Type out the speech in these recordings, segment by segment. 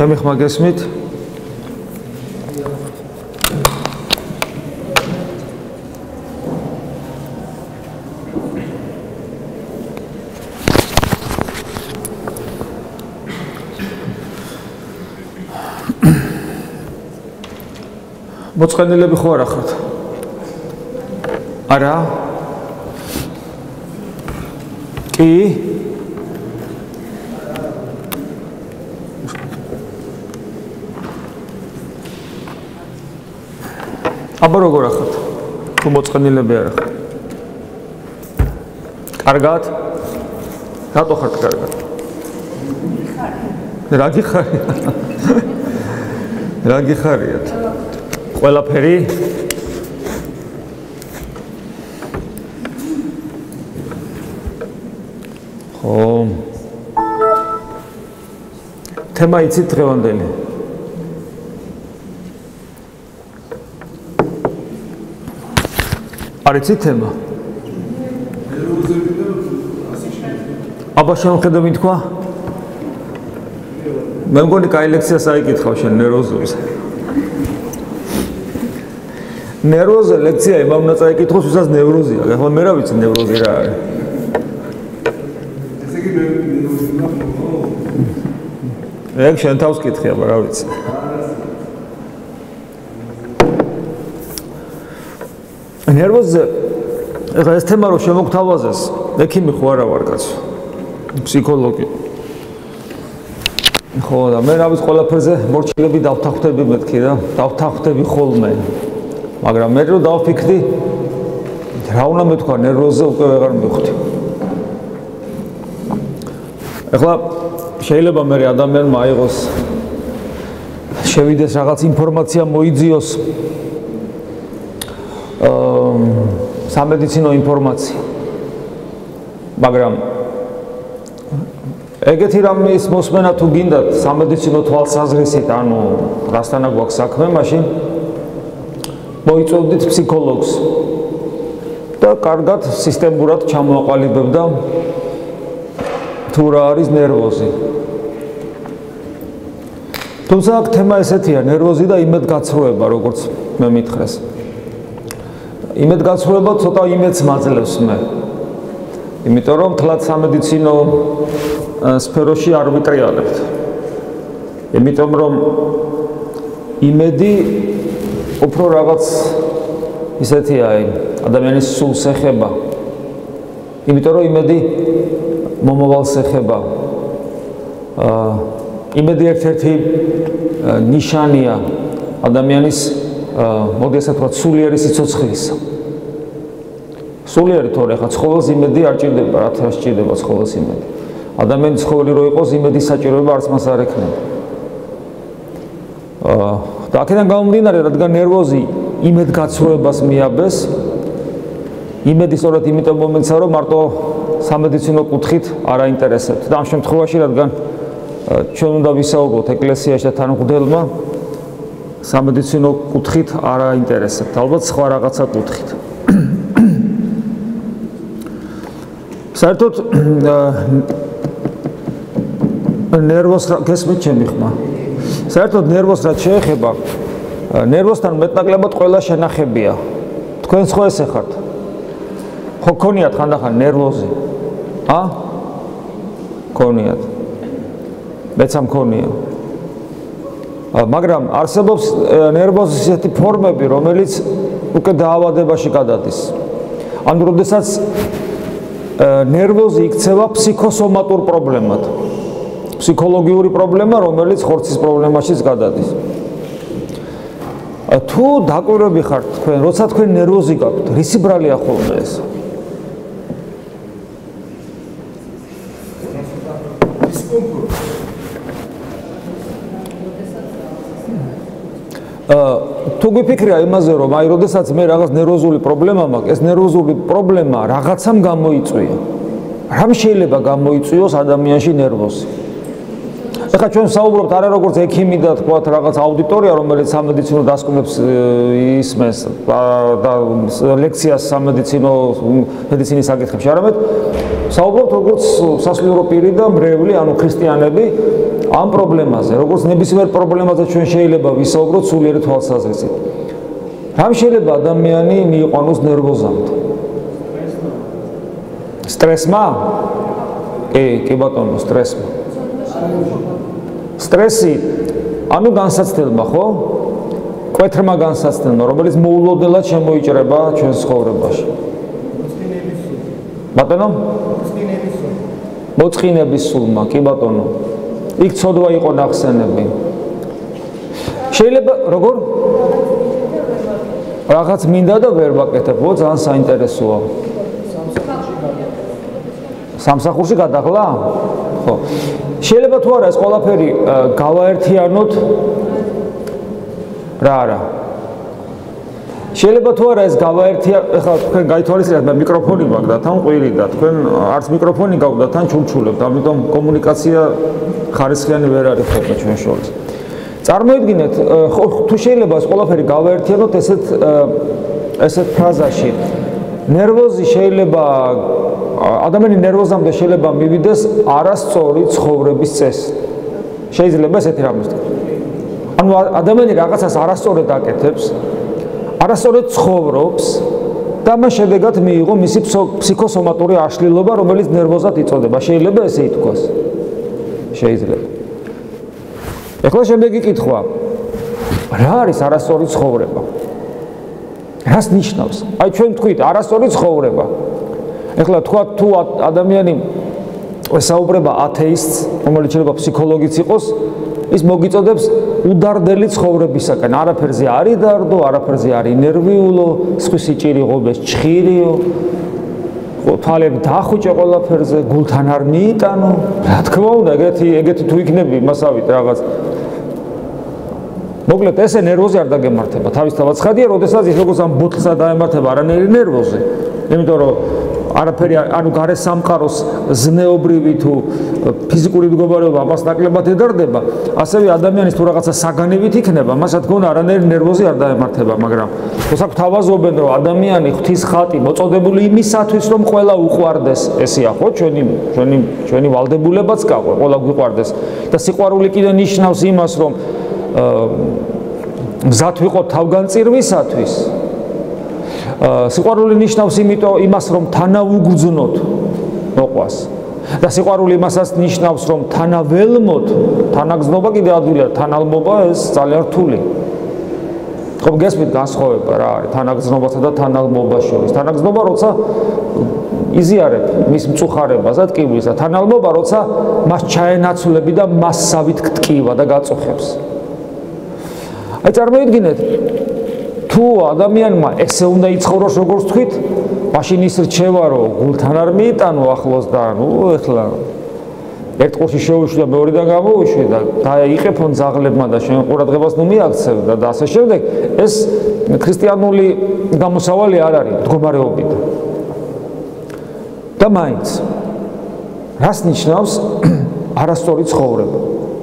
ჩემი ხმა გესმით? მოწყენილები ხო არა ხართ? არა? კი? აბა როგორ ახართ? თუ მოწყენილები არ ახართ? კარგად? რატო ხართ კარგად? რა გიხარია? რა გიხარიათ? ყველაფერი? ხო. თემა იცით დღევანდელი? არ იცით თემა? აბა შემოხედა ვინ თქვა? მე მგონი კაი ლექციას აიკითხავ შენ ნერვოზულს. ნერვოზე ლექცია იმამ უნდა წაიკითხოს, ვისაც ნევროზია. ახლა მე რა ვიცი ნევროზი რა არის. ესე იგი მე ნევროზი მაქვს. ეგ შენ თავს კითხე, აბა რა ვიცი. ნერვოზე ახლა ეს თემა რო შემოგთავაზეს, ექიმი ხო არა ვარ კაცო. ფსიქოლოგი. ხო და მე რა ვიცი ყველაფერზე მორჩილები დავთანხმდები მეთქი რა, დავთანხმდები ხოლმე. მაგრამ მე რო დავფიქრდი რა უნდა მეთქვა ნერვოზე უკვე ვეღარ მივხვდი. ახლა შეიძლება მე ადამიანმა აიღოს შევიდეს რაღაც ინფორმაცია მოიძიოს სამედიცინო ინფორმაცია. მაგრამ ეგეთი რამის მოსმენა თუ გინდათ სამედიცინო თვალსაზრისით, ანუ რასთანა გვაქვს საქმე, მაშინ მოიწოდით ფსიქოლოგს და კარგად სისტემურად ჩამოაყალიბებდა თუ რა არის ნერვოზი. თუმცა აქ თემა ესეთია, ნერვოზი და იმედგაცრუება, როგორც მე მითხრეს. იმედგაცრუება ცოტა იმედს მაძლევს მე. იმიტომ რომ თლად სამედიცინო სფეროში არ ვიტრიალებთ. იმიტომ რომ იმედი უფრო რაღაც ისეთია, ადამიანის სულს ეხება. იმიტომ რომ იმედი მომავალს ეხება. იმედი ერთ-ერთი ნიშანია ადამიანის, მოდი ასე ვთქვათ, სულიერი სიცოცხლისა. სულიერი თორე ხა ცხოველს იმედი არ ჭირდება, რა სჭირდება ცხოველს იმედი. ადამიანის ცხოველი რო იყოს, იმედის საჭიროება არც მას არ ექნება. და აქედან გამომდინარე, რადგან ნერვოზი იმედგაცრუებას მიაბეს, იმედი სწორედ იმიტომ მომეცა, რომ მარტო სამედიცინო კუთხით არ აინტერესებთ. და ამ შემთხვევაში, რადგან ჩვენ უნდა ვისაუბროთ ეკლესიაში და თანმღვდელმა, სამედიცინო კუთხით არ აინტერესებთ, ალბათ სხვა რაღაცა კუთხით. საერთოდ ნერვოს გესმით ჩემი ხმა? საერთოდ ნერვოს რაც შეეხება, ნერვოსთან მეტნაკლებად ყველა შენახებია. თქვენც ხო ესე ხართ? ხო გქონიათ ხანდახან ნერვოზი? გქონიათ. მეც მქონია. მაგრამ არსებობს ნერვოზის ისეთი ფორმები, რომელიც უკვე დაავადებაში გადადის. ანუ როდესაც ნერვოზი იქცევა ფსიქოსომატურ პრობლემად. ფსიქოლოგიური პრობლემა, რომელიც ხორცის პრობლემაშიც გადადის. თუ დაკვირვები ხართ თქვენ, როცა თქვენ ნერვოზი გაქვთ, რისი ბრალია ხოლმე ეს? თუ გიფიქრია იმაზე, რომ აი, როდესაც მე რაღაც ნერვოზული პრობლემა მაქვს, ეს ნერვოზული პრობლემა რაღაცამ გამოიწვია. რამ შეიძლება გამოიწვიოს ადამიანში ნერვოზი? ეხლა ჩვენ საუბრობთ არა როგორც ექიმი და თქვათ რაღაც აუდიტორია, რომელიც სამედიცინო დასკვნებს ისმენს და ლექციას მედიცინის საკითხებში, არამედ საუბრობთ როგორც სასულიერო პირი და მრევლი, ანუ ქრისტიანები ამ პრობლემაზე, როგორც ნებისმიერ პრობლემაზე ჩვენ შეიძლება ვისაუბროთ სულიერი თვალსაზრისით. რამ შეიძლება ადამიანი მიიყვანოს ნერვოზამდე? სტრესმა? კი ბატონო, სტრესმა. სტრესი, ანუ განსაცდელმა, ხო? კვეთრმა განსაცდელმა, რომელიც მოულოდნელად შემოიჭრება ჩვენს ცხოვრებაში. ბატონო? მოწყინების სულმა, კი ბატონო. იქ ცოდვა იყო ნახსენები. შეიძლება როგორ? რაღაც მინდა და ვერ ვაკეთებ, ძალიან საინტერესოა. სამსახურში გადაღლა? ხო. შეიძლება თუ არა ეს ყველაფერი გავაერთიანოთ რა არა. შეიძლება თუ არა ეს ეხლა თქვენ გაითვალისწინეთ, მე მიკროფონი მაქვს და თან ყვირი და თქვენ არც მიკროფონი გაქვთ და თან ჩურჩულებთ, ამიტომ კომუნიკაცია ხარისხიანი ვერ არის ხოლმე ჩვენ შორის. წარმოიდგინეთ, თუ შეიძლება ეს ყველაფერი გავაერთიანოთ ესეთ ფრაზაში. ნერვოზი შეიძლება ადამიანი ნერვოზამდე შეიძლება მივიდეს არასწორი ცხოვრების წესი. შეიძლება ესეთი რამე ვთქვა. ანუ ადამიანი რაღაცას არასწორად აკეთებს, არასწორად ცხოვრობს და მას შედეგად მიიღო მისი ფსიქოსომატური აშლილობა, რომელიც ნერვოზად იწოდება. შეიძლება ესე ითქვას. შეიძლება. ეხლა შემდეგი კითხვა. რა არის არასწორი ცხოვრება? რას ნიშნავს? აი ჩვენ ვთქვით არასწორი ცხოვრება. ეხლა თქვა თუ ადამიანი საუბრება ათეისტს, რომელიც შეიძლება ფსიქოლოგიც იყოს, ის მოგიწოდებს უდარდელი ცხოვრებისაკენ. არაფერზე არ იდარდო, არაფერზე არ ინერვიულო, სხვისი ჭირი ღობეს ჩხირიო, თვალები დაახუჭე ყველაფერზე, გულთან არ მიიტანო. რა თქმა უნდა, ეგეთი თუ იქნები, მასავით რაღაც. მოკლედ ესე ნერვოზი არ დაგემართება. თავისთავად ცხადია, როდესაც ის როგორც ამ ბოთლსა დაემართება არანაირი ნერვოზი. იმიტომ რომ არაფერი, ანუ გარე სამყაროს ზნეობრივი თუ ფიზიკური მდგომარეობა ამას ნაკლებად ედარდება, ასევე ადამიანის თუ რაღაცა საგანივით იქნება, მას რა თქმა უნდა არანაირი ნერვოზი არ დაემართება, მაგრამ თორსაკ თავაზობენ, რომ ადამიანი ღვთის ხატი მოწოდებული იმისათვის, რომ ყველა უყვარდეს, ესეა ხო, ჩვენი ვალდებულებაც გაყვა, ყველა გვიყვარდეს და სიყვარული კიდე ნიშნავს იმას, რომ მზად ვიყოთ თავგანწირვისათვის. სიყვარული ნიშნავს იმას, რომ თანაუგრძნოთ მოყვას. და სიყვარული იმასაც ნიშნავს, რომ თანაველმოთ, თანაგზნობა კიდე ადვილია, თანალმობა ეს ძალიან რთული. ხო, გესმით განსხვავება რა არის თანაგზნობასა და თანალმობას შორის. თანაგზნობა, როცა იზიარებ მის მწუხარებას და ტკივილს და თანალმობა, როცა მას ჩაენაცვლები და მასსავით გტკივა და გაწუხებს. აი წარმოიდგინეთ, თუ ადამიანმა ესე უნდა იცხოვროს, როგორც თქვით, მაშინ ის რჩევა, რომ გულთან არ მიიტანო ახლოს და ეხლა ერთ ყურში შეუშვი და მეორედან გამოუშვი და დაიყეფონ ძაღლებმა და შენ ყურადღებას ნუ მიაქცევდა და ასე შემდეგ, ეს ქრისტიანული გამოსავალი არ არის მდგომარეობით. და მაინც რას ნიშნავს არასწორი ცხოვრება?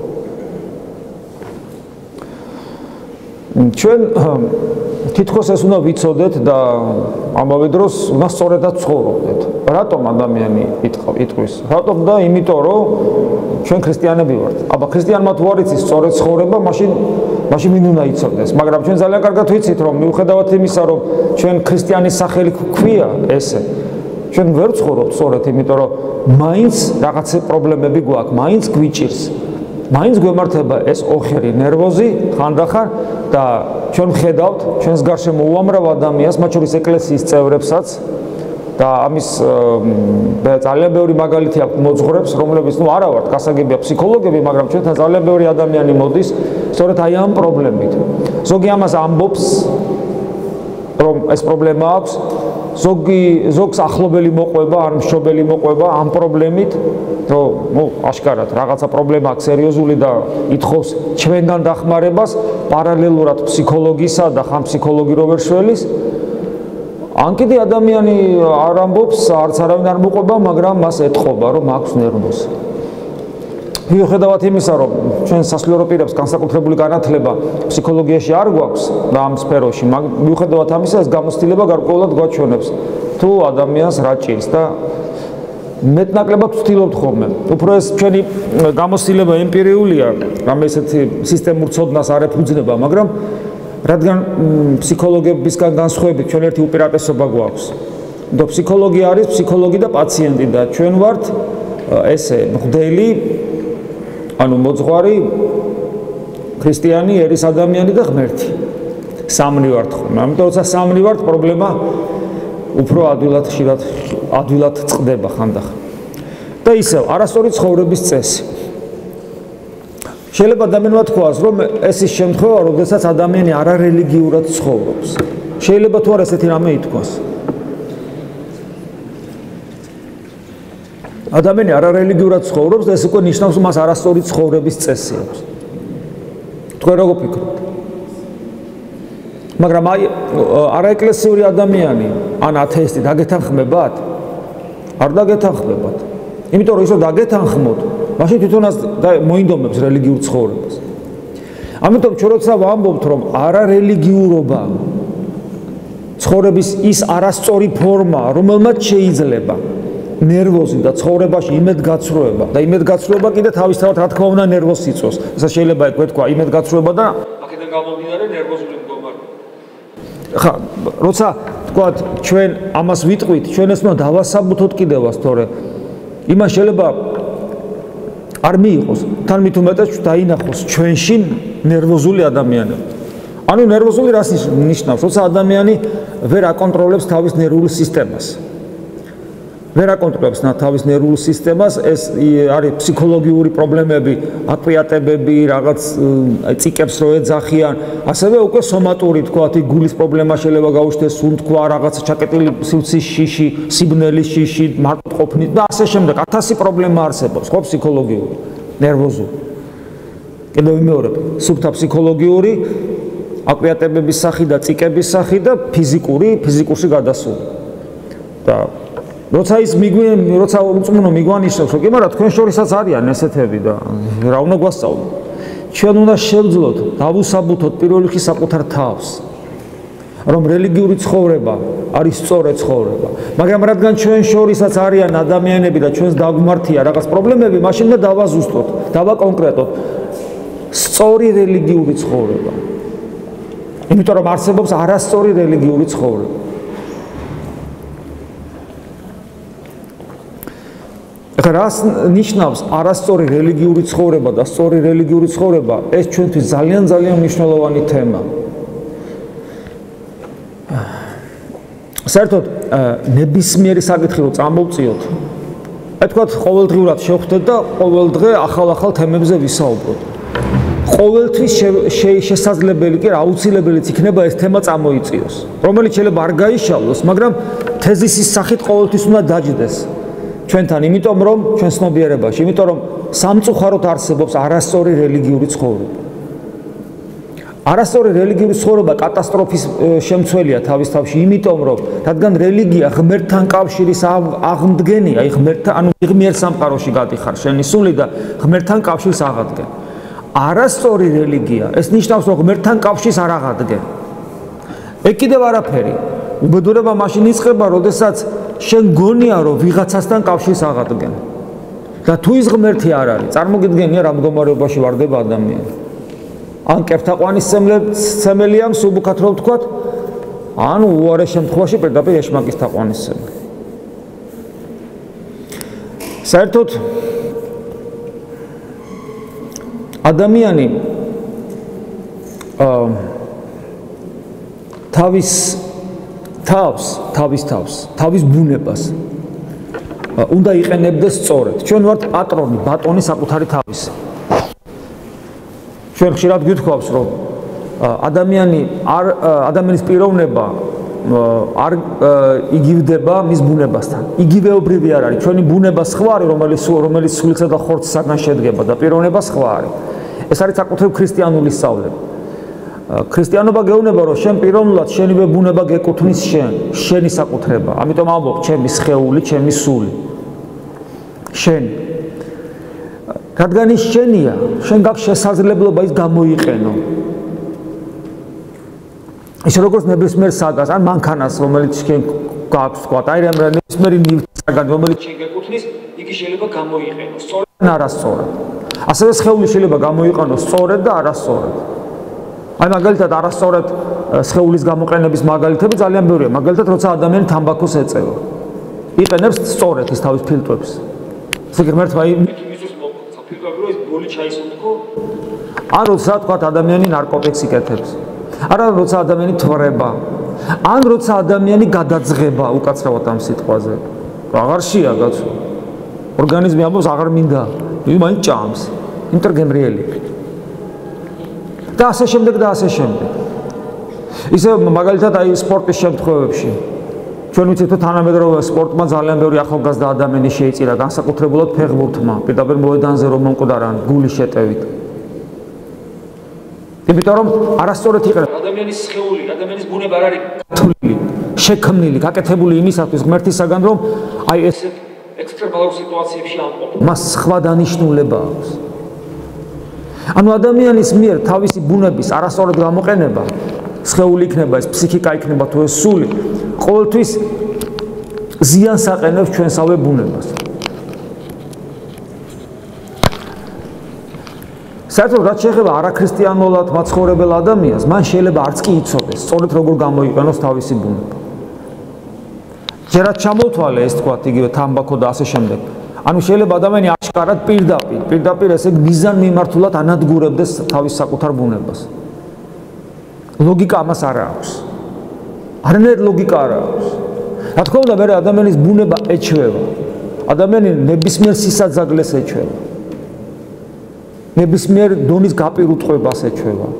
ჩვენ თითქოს ეს უნდა ვიცოდეთ და ამავე დროს უნდა სწორედაც ცხოვრობდეთ. რატომ ადამიანი იტყვის? რატომ და იმიტომ რომ ჩვენ ქრისტიანები ვართ. აბა ქრისტიანმა თუ არ იცის სწორედ ცხოვრება, მაშინ ვინ უნდა იცოდეს? მაგრამ ჩვენ ძალიან კარგად ვიცით, რომ მიუხედავად იმისა, რომ ჩვენ ქრისტიანის სახელი გვქვია ესე, ჩვენ ვერ ვცხოვრობთ სწორედ, იმიტომ რომ მაინც რაღაც პრობლემები გვაქვს, მაინც გვიჭირს. მაინც გვემართება ეს ოხერი ნერვოზი ხანდახან და ჩვენ ვხედავთ ჩვენს გარშემო უამრავ ადამიანს, მათ შორის ეკლესიის წევრებსაც და ამის ძალიან ბევრი მაგალითი აქვს მოძღვრებს, რომლებიც არა ვართ გასაგებია ფსიქოლოგები, მაგრამ ჩვენთან ძალიან ბევრი ადამიანი მოდის სწორედ აი ამ პრობლემით. ზოგი ამას ამბობს, რომ ეს პრობლემა აქვს, ზოგს ახლობელი მოყვება, ან მშობელი მოყვება ამ პრობლემით, რომ აშკარად რაღაცა პრობლემა აქვს სერიოზული და ითხოვს ჩვენგან დახმარებას, პარალელურად ფსიქოლოგისა და ხან ფსიქოლოგი რო ვერ შველის. ან კიდე ადამიანი არ ამბობს, არც არავინ არ მოყვება, მაგრამ მას ეთყობა, რომ აქვს ნერვოზი. მიუხედავად იმისა, რომ ჩვენ სასულიერო პირებს განსაკუთრებული განათლება ფსიქოლოგიაში არ გვაქვს და ამ სფეროში, მიუხედავად ამისა, ეს გამოცდილება გარკვეულად გვაჩვენებს თუ ადამიანს რა ჭირს და მეტნაკლებად ვცდილობთ ხოლმე. უფრო ეს ჩვენი გამოცდილება ემპირიულია, რამე ესეთი სისტემურ ცოდნას არ ეფუძნება, მაგრამ რადგან ფსიქოლოგებისგან განსხვავებით ჩვენ ერთი უპირატესობა გვაქვს. და ფსიქოლოგი არის ფსიქოლოგი და პაციენტი და ჩვენ ვართ ესე მღვდელი, ანუ მოძღვარი, ქრისტიანი, ერის ადამიანი და ღმერთი. სამნი ვართ ხოლმე. ამიტომ როცა სამნი ვართ, პრობლემა უფრო ადვილად წყდება ხანდახან. და ისევ არასწორი ცხოვრების წესი. შეიძლება ადამიანმა თქვას, რომ ეს ის შემთხვევა, როდესაც ადამიანი არარელიგიურად ცხოვრობს. შეიძლება თუ არა ესეთი რამე ითქვას. ადამიანი არარელიგიურად ცხოვრობს და ეს უკვე ნიშნავს, რომ მას არასწორი ცხოვრების წესი აქვს. თქვენ როგორ ფიქრობთ? მაგრამ აი არაეკლესიური ადამიანი ან ათეისტი დაგეთანხმებათ? არ დაგეთანხმებათ. იმიტომ რომ ისო დაგეთანხმოთ, მაშინ თვითონაც მოინდომებს რელიგიურ ცხოვრებას. ამიტომ ჩვენ როცა ვამბობთ, რომ არარელიგიურობა ცხოვრების ის არასწორი ფორმა, რომელმაც შეიძლება ნერვოზი და ცხოვრებაში იმედგაცრუება და იმედგაცრუება კიდე თავისთავად რა თქმა უნდა ნერვოზს იწვევს. ეს შეიძლება ეთქვა იმედგაცრუება და აქედან გამომდინარე ნერვოზული მდგომარეობა. ხა, როცა თქვათ ჩვენ ამას ვიტყვით, ჩვენ ეს უნდა დავასაბუთოთ კიდევაც, თორე იმას შეიძლება არ მიიღოს, თან მით უმეტეს დაინახოს ჩვენში ნერვოზული ადამიანები. ანუ ნერვოზული რას ნიშნავს? როცა ადამიანი ვერ აკონტროლებს თავის ნერვულ სისტემას. ვერ აკონტროლებს თავის ნერვულ სისტემას, ეს არის ფსიქოლოგიური პრობლემები, აკრიატებები, რაღაც წიკებს რო ეძახიან, ასევე უკვე სომატური, თქვათ, გულის პრობლემა შეიძლება გაუჩნდეს, სუნთქვა, რაღაც ჩაკეტილი სივრცის შიში, სიბნელის შიში, მარტყოფნით და ასე შემდეგ. 1000 პრობლემა არსებობს, ხო, ფსიქოლოგიური, ნერვოზული. კიდევ ვიმეორებ, სუფთა ფსიქოლოგიური, აკრიატებების სახი და წიკების სახი და ფიზიკურში გადასული. და როცა უწმუნო მიგვანიშნავს, რომ კი, მაგრამ თქვენ შორისაც არიან ესეთები და რა უნდა გვასწავლოთ? ჩვენ უნდა შევძლოთ, დავუსაბუთოთ პირველ რიგში საკუთარ თავს, რომ რელიგიური ცხოვრება არის სწორი ცხოვრება. მაგრამ რადგან ჩვენ შორისაც არიან ადამიანები და ჩვენს დაგმართია რაღაც პრობლემები, მაშინ და დავაზუსტოთ, დავაკონკრეტოთ სწორი რელიგიური ცხოვრება. იმიტომ რომ არსებობს არასწორი რელიგიური ცხოვრება. რას ნიშნავს არასწორი რელიგიური ცხოვრება და სწორი რელიგიური ცხოვრება? ეს ჩვენთვის ძალიან მნიშვნელოვანი თემა. საერთოდ ნებისმიერი საკითხი რო წამოვწიოთ, თქვათ ყოველდღიურად შევხვდეთ და ყოველ დღე ახალ თემებზე ვისაუბროთ. ყოველთვის შესაძლებელი კი აუცილებელიც იქნება ეს თემა წამოიწიოს, რომელიც შეიძლება არ გაიშალოს, მაგრამ თეზისის სახით ყოველთვის უნდა დაჯდეს. ჩვენთან, იმიტომ რომ ჩვენ ცნობიერებაში, იმიტომ რომ სამწუხაროდ არსებობს არასწორი რელიგიური ცხოვრება. არასწორი რელიგიური ცხოვრება კატასტროფის შემცველია თავის თავში, იმიტომ რომ რადგან რელიგია ღმერთთან კავშირის აღმდგენია, ანუ ღმერთ სამყაროში გადიხარ შენი სული და ღმერთთან კავშირს აღადგენ. არასწორი რელიგია, ეს ნიშნავს, რომ ღმერთთან კავშირს არ აღადგენ. ეგ კიდევ არაფერი. უბედურება მაშინ იწყება, როდესაც შენ გონია, რომ ვიღაცასთან კავშირს აღადგენ. და თუ ის ღმერთი არ არის, წარმოგიდგენია რა მდგომარეობაში ვარდება ადამიანი. ან კეფთაყვანისმცემელია, მსუბუქად რო ვთქვათ, ან უარეს შემთხვევაში პირდაპირ ეშმაკის თაყვანისმცემელი. საერთოდ ადამიანი თავის ბუნებას უნდა იყენებდეს სწორედ. ჩვენ ვართ პატრონი, ბატონი საკუთარი თავისი. ჩვენ ხშირად გვითხოვს, რომ ადამიანის პიროვნება არ იგივდება მის ბუნებასთან. იგივეობრივი არ არის. ჩვენი ბუნება სხვა არის, რომელიც სულისა და ხორცისაგან შედგება და პიროვნება სხვა არის. ეს არის საკუთრივ ქრისტიანული სწავლება. ქრისტიანობა გეუბნება, რომ შენ პიროვნულად შენივე ბუნება გეკუთვნის შენი საკუთრება. ამიტომ ამბობ, ჩემი სხეული, ჩემი სული. შენ. რადგან ის შენია, შენ გაქვს შესაძლებლობა ის გამოიყენო. ის როგორც ნებისმიერ საგანს, ან მანქანას, რომელიც შენ გაქვს, თქვა, აი ნებისმიერი ნივთისაგან, რომელიც შენ გეკუთვნის, იგი შეიძლება გამოიყენოს, სწორედ ან არასწორად. ასევე სხეული შეიძლება გამოიყენოს სწორედ და არასწორად. აი მაგალითად არასწორად სხეულის გამოყენების მაგალითები ძალიან ბევრია. მაგალითად, როცა ადამიანი თამბაქოს ეწევა. იყენებს სწორედ ის თავის ფილტრებს. ესე იგი ღმერთმა იმისთვის მოგცა ფილტრები, რომ ეს ბოლი ჩაისუნთქო. ან როცა თქვა ადამიანი ნარკოტიკს იკეთებს. არა როცა ადამიანი თვრება. ან როცა ადამიანი გადაძღება უკაცრავად ამ სიტყვაზე. აღარ შეა გაცო. ორგანიზმი ამბობს აღარ მინდა. იმან ჭამს. იმიტომ გემრიელი. და ასე შემდეგ და ასე შემდეგ. ისე მაგალითად აი სპორტის შემთხვევებში ჩვენ ვიცით რომ თანამედროვე სპორტმა ძალიან ბევრი ახალგაზრდა ადამიანი შეიწირა განსაკუთრებულად ფეხბურთმა პირდაპირ მოედანზე რომ მომკვდარან გულის შეტევით. იმიტომ რომ არასწორად იყენებს ადამიანის სხეული, ადამიანის ბუნება არ არის გათვლილი, შექმნილი, გაკეთებული იმისათვის ღმერთისაგან რომ აი ეს ექსტრემალურ სიტუაციებში ამყოფ. მას სხვა დანიშნულება აქვს. ანუ ადამიანის მიერ თავისი ბუნების არასწორად გამოყენება, სხეული იქნება, ეს ფსიქიკა იქნება თუ ეს სული, ყოველთვის ზიანს აყენებს ჩვენსავე ბუნებას. საერთოდ რაც შეეხება არაქრისტიანულად მაცხოვრებელ ადამიანს, მან შეიძლება არც კი იცოდეს, სწორედ როგორ გამოიყენოს თავისი ბუნება. ჯერაც ჩამოვთვალე ეს თქვა იგივე თამბაქო და ასე შემდეგ. ანუ შეიძლება ადამიანი აშკარად პირდაპირ ესე მიზან მიმართულად ანადგურებდეს თავის საკუთარ ბუნებას. ლოგიკა ამას არ აქვს. არანაირი ლოგიკა არ აქვს. რა თქმა უნდა, მე ადამიანის ბუნება ეჩვევა. ადამიანი ნებისმიერ სისაძაგლეს ეჩვევა. ნებისმიერ დონის გაპირუტყვებას ეჩვევა.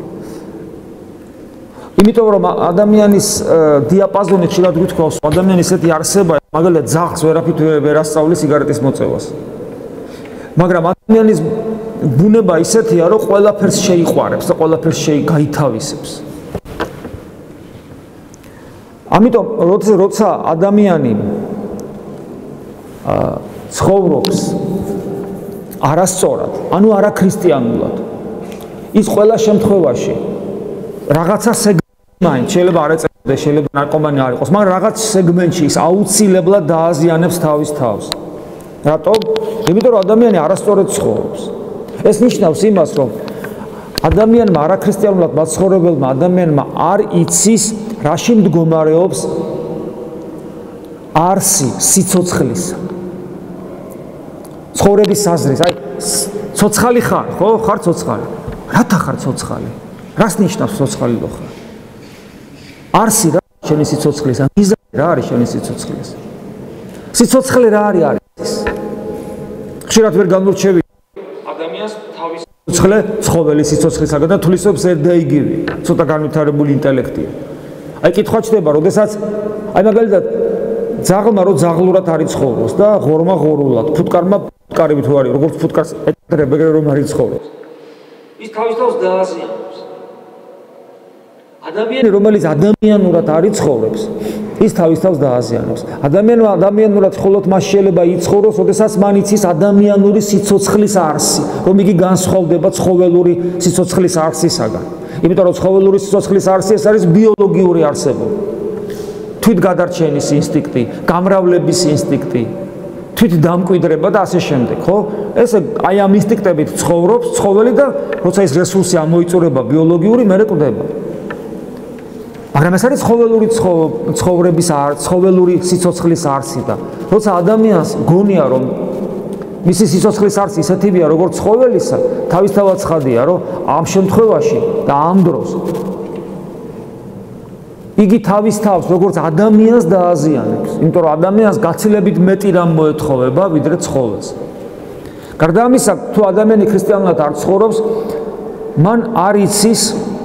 იმიტომ რომ ადამიანის დიაპაზონი ხშირად გვითხოვს, ადამიანი ისეთი არსებაა, მაგალითად ძაღლს ვერაფრით ვერ ასწავლის სიგარეტის მოწევას. მაგრამ ადამიანის ბუნება ისეთია, რომ ყველაფერს შეიყვარებს და ყველაფერს გაითავისებს. ამიტომ როცა ადამიანი ცხოვრობს არასწორად, ანუ არაქრისტიანულად, ის ყველა შემთხვევაში რაღაცა სეგმენტში შეიძლება არ ეწევდეს, შეიძლება ნარკომანი არ იყოს, მაგრამ რაღაც სეგმენტში ის აუცილებლად დააზიანებს თავის თავს. რატომ? იმიტომ რომ ადამიანი არასწორად ცხოვრობს. ეს ნიშნავს იმას, რომ ადამიანმა არაქრისტიანულად მაცხოვრებელმა ადამიანმა არ იცის, რაში მდგომარეობს არსი სიცოცხლისა. ცხოვრების საზრის, აი ცოცხალი ხარ, ხო? ხარ ცოცხალი. რათა ხარ ცოცხალი? რას ნიშნავს ცოცხალი რო ხარ? არსი რა შენი სიცოცხლის, მიზანი რა არის შენი სიცოცხლის? სიცოცხლე რა არის? ხშირად ვერ განურჩევი ადამიანს თავის სიცოცხლე ცხოველი სიცოცხლისაგან და თulisობს ერთ და იგივე. ცოტა განვითარებული ინტელექტია. აი კითხვა ჩდება, როდესაც აი მაგალითად ძაღლმა რო ძაღლურად არის ცხოვრობს და ღორმა ღორულად, ფუტკარმა ფუტკარები თუ არის, როგორც ფუტკარს ეტყრება რომ არის ცხოვრობს. ის თავის თავს დააზიანებს. ადამიანი რომელიც ადამიანურად არის ცხოვრობს, ის თავის თავს დააზიანებს. ადამიანურად მხოლოდ მას შეიძლება იცხოვროს, როდესაც მან იცის ადამიანური სიცოცხლის არსი, რომ იგი განსხვავდება ცხოველური სიცოცხლის არსისაგან. იმიტომ რომ ცხოველური სიცოცხლის არსი ეს არის ბიოლოგიური არსებობა. თვითგადარჩენის ინსტინქტი, გამრავლების ინსტინქტი, თვითდამკვიდრება და ასე შემდეგ, ხო? ესე აი ამ ინსტინქტებით ცხოვრობს ცხოველი და როცა ეს რესურსი ამოიწურება ბიოლოგიური, მერე კვდება. მაგრამ ეს არის ცხოველური სიცოცხლის არსი და როცა ადამიანს გონია რომ მისი სიცოცხლის არსი ისეთივეა როგორც ცხოველისა, თავისთავად ცხადია რომ ამ შემთხვევაში და ამ დროს იგი თავის თავს როგორც ადამიანს დააზიანებს, იმიტომ რომ ადამიანს გაცილებით მეტი რამ მოეთხოვება ვიდრე ცხოველს. გარდა ამისა, თუ ადამიანი ქრისტიანულად არ ცხოვრობს, მან არ იცის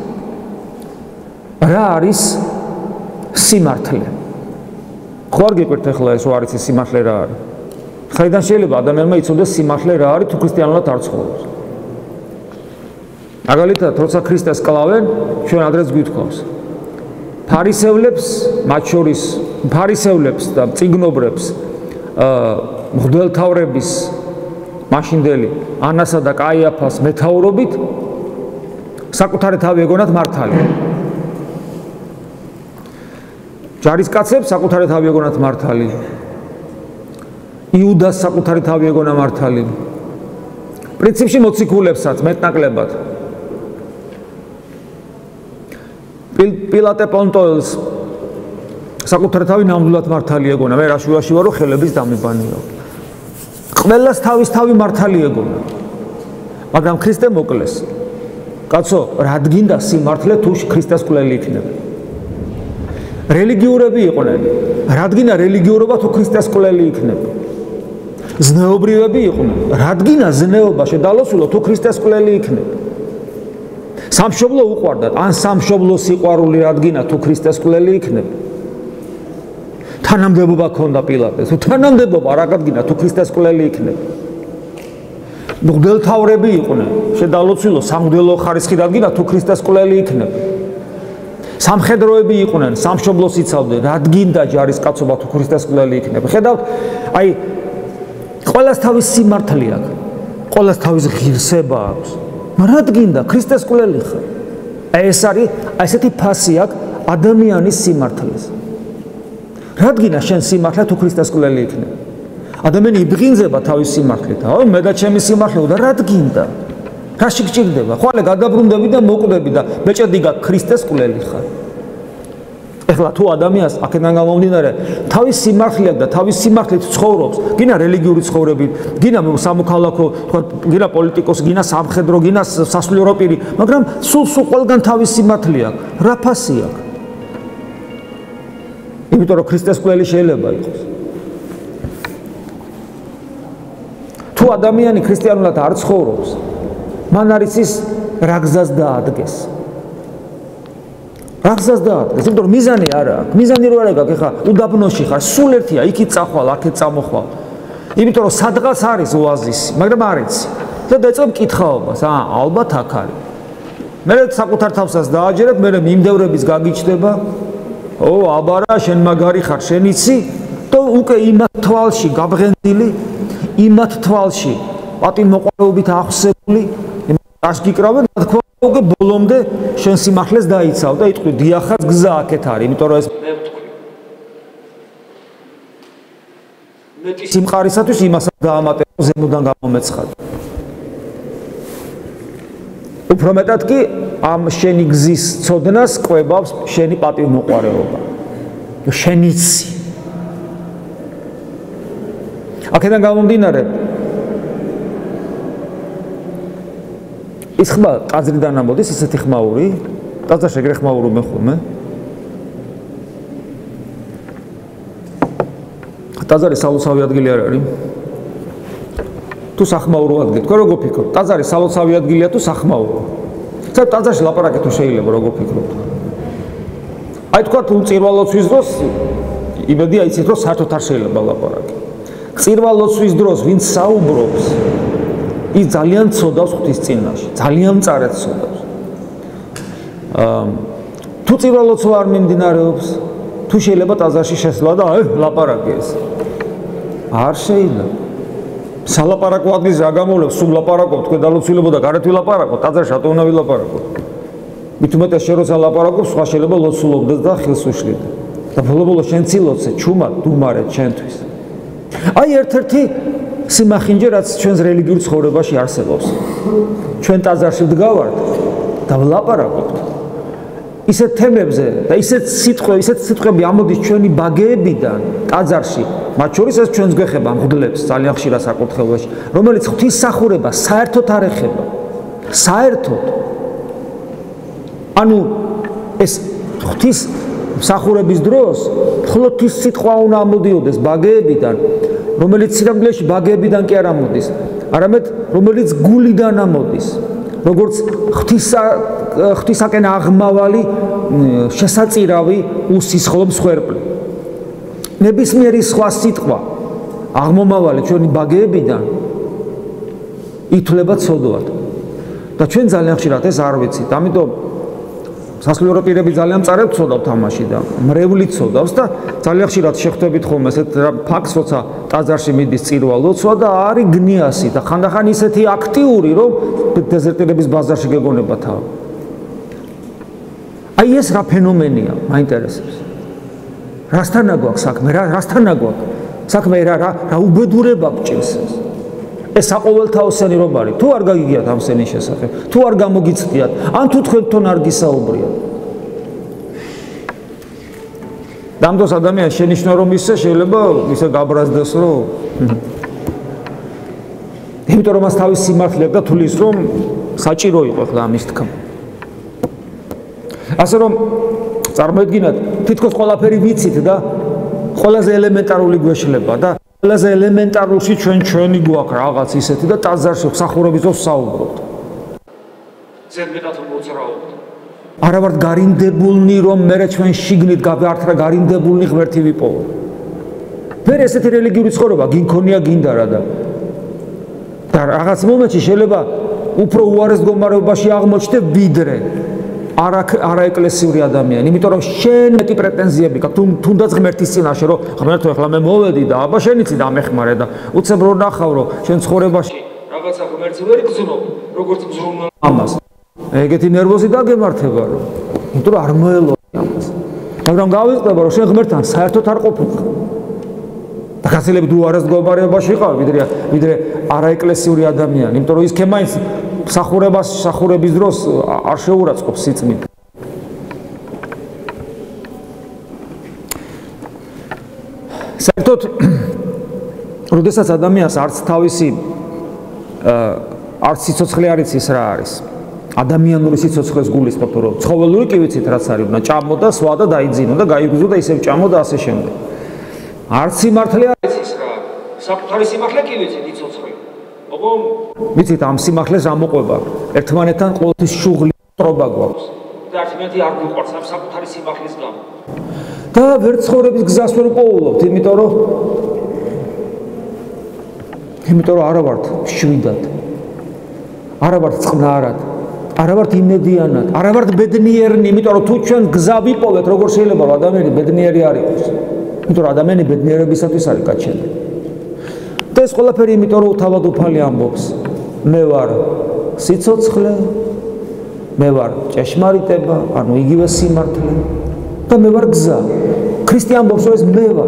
რა არის სიმართლე. ხო არ გიყვართ ახლა ეს რა არის სიმართლე რა არის? ხაიდან შეიძლება ადამიანმა იცოდეს სიმართლე რა არის თუ ქრისტიანულად არ ცხოვრობს. მაგალითად, როცა ქრისტეს კლავენ, ჩვენ ადრეც გვითხოვს. ფარისევლებს, მათ შორის ფარისევლებს და წიგნობრებს, მღვდელთავრების მაშინდელი ანასა და კაიაფას მეთაურობით საკუთარი თავი ეგონათ მართალი. ჯარისკაცებს საკუთარი თავი ეგონათ მართალი. იუდას საკუთარი თავი ეგონა მართალი. პრინციპში მოციქულებსაც მეტნაკლებად. პილატე პონტოელს საკუთარი თავი ნამდვილად მართალი ეგონა. მე რაშუაში ვარო ხელების დამიბანია. ყველას თავის თავი მართალი ეგონა. მაგრამ ქრისტე მოკლეს. კაცო, რად გინდა სიმართლე თუ ქრისტეს კვლელი იქნება? რელიგიურები იყვნენ. რად გინდა რელიგიურობა თუ ქრისტეს კვლელი იქნება? ზნეობრივები იყვნენ. რად გინდა ზნეობა შედალოსულო თუ ქრისტეს კვლელი იქნება? სამშობლო უყვარდათ, ან სამშობლო სიყვარული რად გინდა თუ ქრისტეს კვლელი იქნება? თანამდებობა ქონდა პილატეს, თუ თანამდებობა რა გადგინა თუ ქრისტეს კვლელი იქნება? მღვდელთავრები იყვნენ, შედალოცილო სამღვდელო ხარისხი რადგინა თუ ქრისტეს კვლელი იქნება? სამხედროები იყვნენ, სამშობლოს იცავდნენ, რადგინდა ჯარისკაცობა თუ ქრისტეს კვლელი იქნება? ხედავთ, აი ყველას თავის სიმართლე აქვს, ყველას თავის ღირსება აქვს. მაგრამ რადგინდა ქრისტეს კვლელი ხარ? აი ეს არის ესეთი ფასი აქვს ადამიანის სიმართლეს. რადგინა შენ სიმართლე თუ ქრისტეს კვლელი იქნება? ადამიანი იბღინძება თავის სიმართლით. აუ მე და ჩემი სიმართლე და რადგინდა? რაში გჭირდება? ხვალე გადაბრუნდები და მოკვდები და მეჭედი გაკ ქრისტეს კვლელი ხარ. ეხლა თუ ადამიანს აქედან გამომდინარე თავის სიმართლე და თავის სიმართლით ცხოვრობს, გინა რელიგიური ცხოვრებით, გინა სამოქალაქო, თქვა გინა პოლიტიკოსი, გინა სამხედრო, გინა სასულიერო პირი, მაგრამ სულ ყველგან თავის სიმართლე აქვს. რა ფასი აქვს? იმიტომ რომ ქრისტეს კვლელი შეიძლება იყოს. თუ ადამიანი ქრისტიანულად არ ცხოვრობს, მან არის ის რა გზას დაადგეს. რა გზას დაადგეს? იმიტომ რომ მიზანი არა აქვს. მიზანი რო არ აქვს, ეხლა უდაბნოში ხარ, სულ ერთია, იქით წახვალ, აქეთ წამოხვალ. იმიტომ რომ სადღაც არის ოაზისი, მაგრამ არ იცი. და დაიწყებ კითხაობას, ალბათ აქ არის. მე საკუთარ თავსაც დააჯერებ, მე მიმდევრების გაგიჩნდება. ო აბარა, შენ მაგარი ხარ, შენ იცი? და უკვე იმათ თვალში გაბრენდილი, იმათ თვალში პატიმოყვარეობით ახსებული, ას გიკრავენ, თქო უკვე ბოლომდე შენ სიმართლეს დაიცავ და იტყვი დიახაც გზა აქეთ არის, იმიტომ რომ ეს მე ვთქვი. მეტი სიმყარისათვის იმასაც დაამატებო ზემოდან გამომეცხადა. უფრო მეტად კი ამ შენი გზის ცოდნას ყვებავს შენი პატივმოყვარეობა. შენ იცი. აქედან გამომდინარე ის ხმა ტაძრიდან ამოდის ესეთი ხმაური, ტაძარში ეგრე ხმაური მეხურმე. ტაძარი სალოცავი ადგილი არ არის. თუ სახმაურო ადგილი, თქვენ როგორ ფიქრობთ? ტაძარი სალოცავი ადგილია თუ სახმაურო? ცოტა ტაძარში ლაპარაკი თუ შეიძლება როგორ ფიქრობთ? აი თქვა თუ წირვალოცვის დროს იმედია იცით რომ საერთოდ არ შეიძლება ლაპარაკი. წირვალოცვის დროს ვინც საუბრობს ის ძალიან ცოდავს ღვთის წინაშე, ძალიან მწარედ ცოდავს. თუ წირვალოცვა არ მიმდინარეობს, თუ შეიძლება ტაძარში შესვლა და ლაპარაკი ეს. არ შეიძლება. სალაპარაკო ადგილს რა გამოვლებს, სულ ლაპარაკობ, თქვენ დალოცვილებო და გარეთ ვილაპარაკო, ტაძარში რატო უნდა ვილაპარაკო? მით უმეტეს შენ როცა ლაპარაკობ, სხვა შეიძლება ლოცულობდეს და ხილს უშლიდე. და ბოლო-ბოლო შენ ცილოცე, ჩუმად, დუმარეთ ჩვენთვის. აი ერთ-ერთი სიმახინჯე რაც ჩვენს რელიგიურ ცხოვრებაში არსებობს. ჩვენ ტაძარში ვდგავართ და ვლაპარაკობთ. ისეთ თემებზე და ისეთ სიტყვები ამოდის ჩვენი ბაგეებიდან ტაძარში, მათ შორის ეს ჩვენს გვეხება მღვდლებს ძალიან ხშირად საკუთრებაში, რომელიც ღვთისმსახურება საერთოდ არ ეხება. საერთოდ. ანუ ეს ღვთისმსახურების დროს მხოლოდ ის სიტყვა უნდა ამოდიოდეს ბაგეებიდან, რომელიც სინამდვილეში ბაგეებიდან კი არ ამოდის, არამედ რომელიც გულიდან ამოდის. როგორც ღვთისაკენ აღმავალი შესაწირავი უსისხლო მსხვერპლი. ნებისმიერი სხვა სიტყვა აღმომავალი ჩვენი ბაგეებიდან ითვლება ცოდვად. და ჩვენ ძალიან ხშირად ეს არ ვიცით. ამიტომ სასულიერო პირები ძალიან მწარედ ცოდავთ თამაში და მრევლით ცოდავს და ძალიან ხშირად შეხვდებით ხოლმე ესეთ ფაქტს, როცა ტაძარში მიდის წირვა ლოცვა და არის გნიასი და ხანდახან ისეთი აქტიური, რომ დეზერტერების ბაზარში გეგონება თავი. აი ეს რა ფენომენია, მაინტერესებს. რასთან აგვაქვს საქმე, რასთან აგვაქვს საქმე, რა უბედურება გჭირს ეს. ეს საყოველთაოსანი რომ არის, თუ არ გაგიგიათ ამ სენის შესახებ, თუ არ გამოგიცდიათ, ან თუ თქვენთან არ გისაუბრიათ. დამდოს ადამიანს შენიშნა რომ ისე შეიძლება ისე გაბრაზდეს რომ იმიტომ რომ მას თავის სიმართლე და თulis რომ საჭირო იყო ხლა ამის თქმა. ასე რომ წარმოედგინათ თითქოს ყველაფერი ვიცით და ყველაზე ელემენტარული გვეშლება და ყველაზე ელემენტარულში ჩვენი გვაქვს რაღაც ისეთი და ტაძარში მსახურების დროს საუბრობთ. ზედმეტად მოძრაობთ. არა ვართ გარინდებულნი რომ მე ჩვენ შიგნით გავართრა გარინდებულნი ღმერთი ვიპოვო. მე ესეთი რელიგიური ცხოვრება გინქონია გინდა რა და რაღაც მომენტში შეიძლება უფრო უარეს მდგომარეობაში აღმოჩნდე ვიდრე არა ეკლესიური ადამიანი, იმიტომ რომ შენ მეტი პრეტენზიები გაქვს თუნდაც ღმერთის წინაშე, რომ ღმერთო ეხლა მე მოვედი და აბა შენიცი დამეხმარე და უცებ რო ნახავ რომ შენ ცხოვრებაში რაღაცა ღმერთს ვერ გძნობ, როგორც გძნობ ამას. ეგეთი ნერვოზი დაგემართება რომ, იმიტომ რომ არ მოელოდი ამას. მაგრამ გავიწყდება რომ შენ ღმერთთან საერთოდ არ ყოფილიყარ. და გასილებით უარეს მდგომარეობაში იყავ, ვიდრე არაეკლესიური ადამიანი, იმიტომ რომ ის ქემაინც მსახურების დროს არ შეურაცხყოფს სიწმით. საერთოდ, როდესაც ადამიანს არც თავისი არც სიცოცხლე არ იცის რა არის. ადამიანური სიცოცხლეს გულისხმობთ, რომ ცხოველური კი ვიცით რაც არის, უნდა ჭამო და სვა და დაიძინო და გაიგზო და ისევ ჭამო და ასე შემდეგ. არც სიმართლე არ იცის რა. საკუთარი სიმართლე კი ვიცით სიცოცხლე. ვიცით ამ სიმართლეს რა მოყვება ერთმანეთთან ყოველთვის შუღლი ტრობა გვაქვს და ერთმანეთი არ გვიყვარს ამ საკუთარი სიმართლის გამო და ვერ ცხოვრების გზას ვერ პოულობთ იმიტომ რომ არა ვართ შვიდად არა ვართ წყნარად არა ვართ იმედიანად არა ვართ ბედნიერნი იმიტომ რომ თუ ჩვენ გზა ვიპოვეთ როგორ შეიძლება ადამიანი ბედნიერი არ იყოს იმიტომ რომ ადამიანი ბედნიერებისათვის არის გაჩენილი და ეს ყველაფერი იმიტომ რომ თავად უფალი ამბობს მე ვარ სიცოცხლე მე ვარ ჭეშმარიტება ანუ იგივე სიმართლე და მე ვარ გზა ქრისტე ამბობს რომ ეს მე ვარ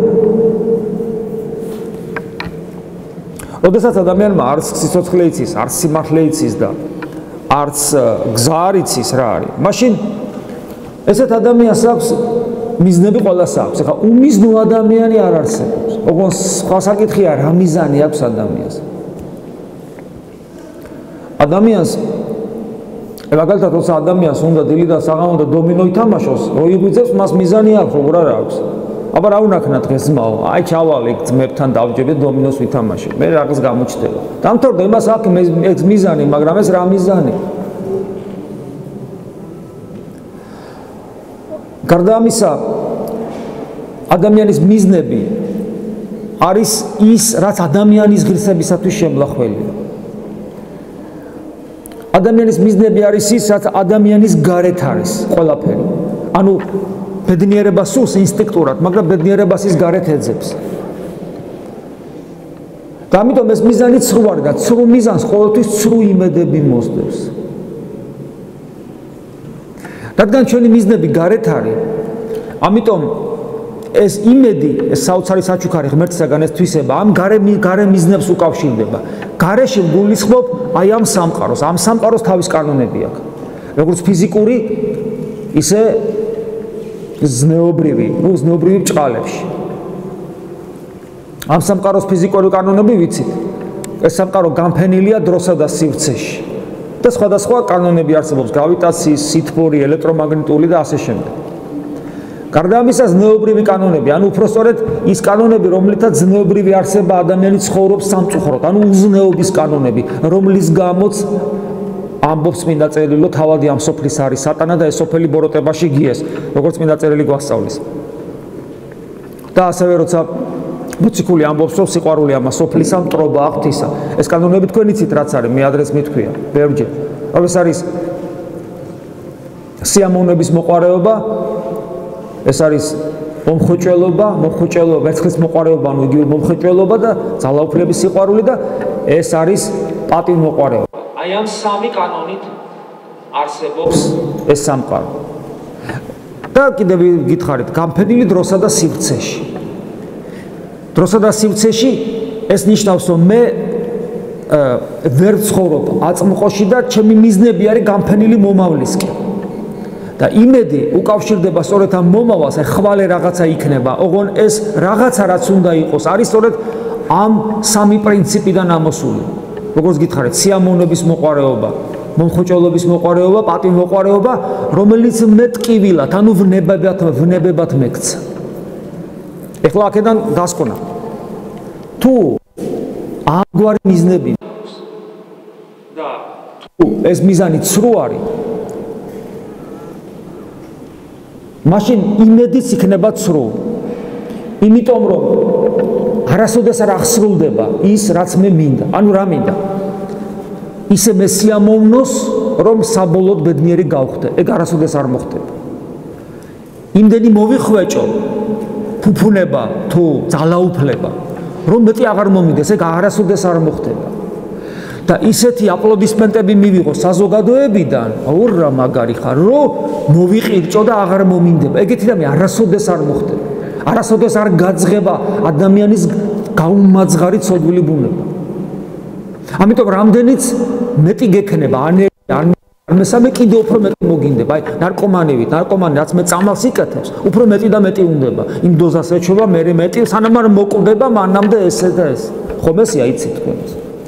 როდესაც ადამიანმა არც სიცოცხლე იცის არც სიმართლე იცის და არც გზა არ იცის რა არის მაშინ ესეთ ადამიანს აქვს მიზნები ყველას აქვს ეხლა უმიზნო ადამიანი არ არსებობს ოღონდ სხვა საკითხია რა მიზანი აქვს ადამიანს მაგალითად როცა ადამიანს უნდა დილიდან საღამომდე დომინო ითამაშოს რო იღვიძებს მას მიზანი აქვს როგორ არ აქვს აბა რა უნაქნა დღეს ძმაო აი ჩავალე ძმებთან დავჯები დომინოს ვითამაშე მე რაღაც გამოჩდება დამთავრდა იმას აქვს მიზანი მაგრამ ეს რა მიზანი გარდა ამისა ადამიანის მიზნები არის ის რაც ადამიანის ღირსებისათვის შემლახველია ადამიანის მიზნები არის ის რაც ადამიანის გარეთ არის ყველაფერი ანუ ბედნიერება სურს ინსტინქტურად მაგრამ ბედნიერებას ის გარეთ ეძებს და ამიტომ ეს მიზანი ცრუ არის და ცრუ მიზანს ყოველთვის ცრუ იმედები მოსდევს რადგან ჩვენი მიზნები გარეთ არის ამიტომ ეს იმედი ეს საოცარი საჩუქარი ღმერთისაგან ეს თვისება ამ გარე მიზნებს უკავშირდება გარეში გულისხმობ აი ამ სამყაროს თავის კანონები აქვს როგორც ფიზიკური ისე ზნეობრივი ბრწყალებში ამ სამყაროს ფიზიკური კანონები ვიცით ეს სამყარო განფენილია დროსა და სივრცეში და სხვადასხვა კანონები არსებობს გრავიტაციის, სითბური, ელექტრომაგნიტური და ასე შემდეგ გარდა ამისა ზნეობრივი კანონები ანუ უფრო სწორედ ის კანონები რომლითაც ზნეობრივი არსება ადამიანი ცხოვრობს სამწუხაროდ ანუ უზნეობის კანონები რომლის გამოც ამბობს წმინდა წერილი რომ თავადი ამ სოფლის არის სატანა და ეს სოფელი ბოროტებაში გიეს როგორც წმინდა წერილი გვასწავლის და ასევე როცა მოციქული ამბობს რომ სიყვარული ამ სოფლისა მტრობა ღვთისა ეს კანონები თქვენ იცით რაც არის მე ადრეს მithქვია ბევრჯერ რომ ეს არის სიამოვნების მოყარეობა, ეს არის მომხუჭელობა, ვერცხლის მოყარეობა, ანუ იგივე მომხუჭელობა და ძალაუფლების სიყვარული და ეს არის პატივმოყვარეობა. აი ამ სამი კანონით არსებობს ეს სამყარო. და კიდევ გითხარით, გამფენილი დროსა და სივრცეში. დროსა და სივრცეში ეს ნიშნავს, რომ მე ვერ ცხოვრობ აწმყოში და ჩემი მიზნები არის გამფენილი მომავლისკენ. და იმედი უკავშირდება სწორედ ამ მომავალს, აი ხვალე რაღაცა იქნება, ოღონ ეს რაღაცა რაც უნდა იყოს, არის სწორედ ამ სამი პრინციპიდან ამოსული. როგორც გითხარით, სიამოვნების მოყარეობა, მომხუჭელობის მოყარეობა, პატივმოყვარეობა, რომელიც მე ტკივილად, ანუ ვნებებად მეკცა. ეხლა აქედან დასკვნა. თუ ამგვარი მიზნები და თუ ეს მიზანი ცრუ არის, მაშინ იმედიც იქნება ცრუ. იმიტომ რომ არასოდეს არ აღსრულდება ის, რაც მე მინდა. ანუ რა მინდა? ისე მე სიამოვნოს, რომ საბოლოოდ ბედნიერი გავხდე. ეგ არასოდეს არ მოხდება. იმდენი მოვიხვეჭო ფუფუნება თუ ძალაუფლება, რომ მეტი აღარ მომინდეს, ეგ არასოდეს არ მოხდება. და ისეთი აპლოდისმენტები მივიღო საზოგადოებიდან, აუ რა მაგარი ხარ, რომ მოვიყირჭო და აღარ მომინდება. ეგეთი რამე არასოდეს არ მოხდება. არასოდეს არ გაძღება ადამიანის გაუმაძღარი ცოდვილი ბუნება. ამიტომ რამდენიც მეტი გექნება, ან მესამე კიდე უფრო მეტი მოგინდება. აი ნარკომანი რაც მე წამალს იკეთებს, უფრო მეტი და მეტი უნდება. იმ დოზას ეჩვევა, მე მეტი, სანამ არ მოკვდება, მანამდე ესე და ეს. ხომ ესეა იცით თქვენ?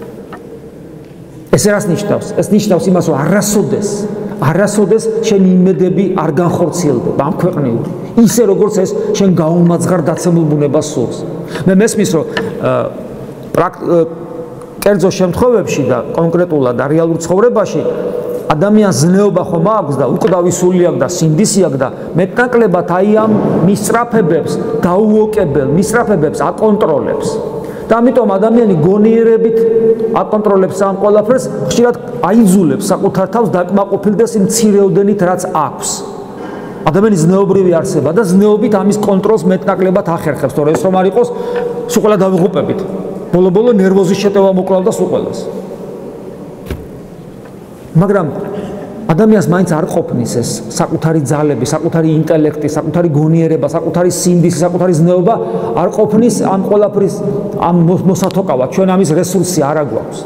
ეს რას ნიშნავს? ეს ნიშნავს იმას, რომ არასოდეს შენი იმედები არ განხორციელდება ამ ქვეყნიური. ისე როგორც ეს შენ გაუმაძღარ დაცემულ ბუნებას სურს. მე მესმის, რომ კერძო შემთხვევებში და კონკრეტულად და რეალურ ცხოვრებაში ადამიანს ზნეობა ხომ აქვს და უკვდავი სული აქვს და სინდისი აქვს და მეტნაკლებად აი ამ მისწრაფებებს გაუოკებელ მისწრაფებებს აკონტროლებს. და ამიტომ ადამიანი გონიერებით აკონტროლებს ამ ყველაფერს, ხშირად აიძულებს საკუთარ თავს დაკმაყოფილდეს იმ მცირეოდენით, რაც აქვს. ადამიანის ზნეობრივი არსება და ზნეობით ამის კონტროლს მეტნაკლებად ახერხებს, თორე ეს რომ არ იყოს, სულ ყველა დავიღუპებით. ბოლო-ბოლო ნერვოზის შეტევა მოკლავდა სულ ყველას. მაგრამ ადამიანს მაინც არ ყოფნის ეს საკუთარი ძალები, საკუთარი ინტელექტი, საკუთარი გონიერება, საკუთარი სინდისი, საკუთარი ზნეობა არ ყოფნის ამ ყველაფრის ამ მოსათოკავად. ჩვენ ამის რესურსი არ აგვაქვს.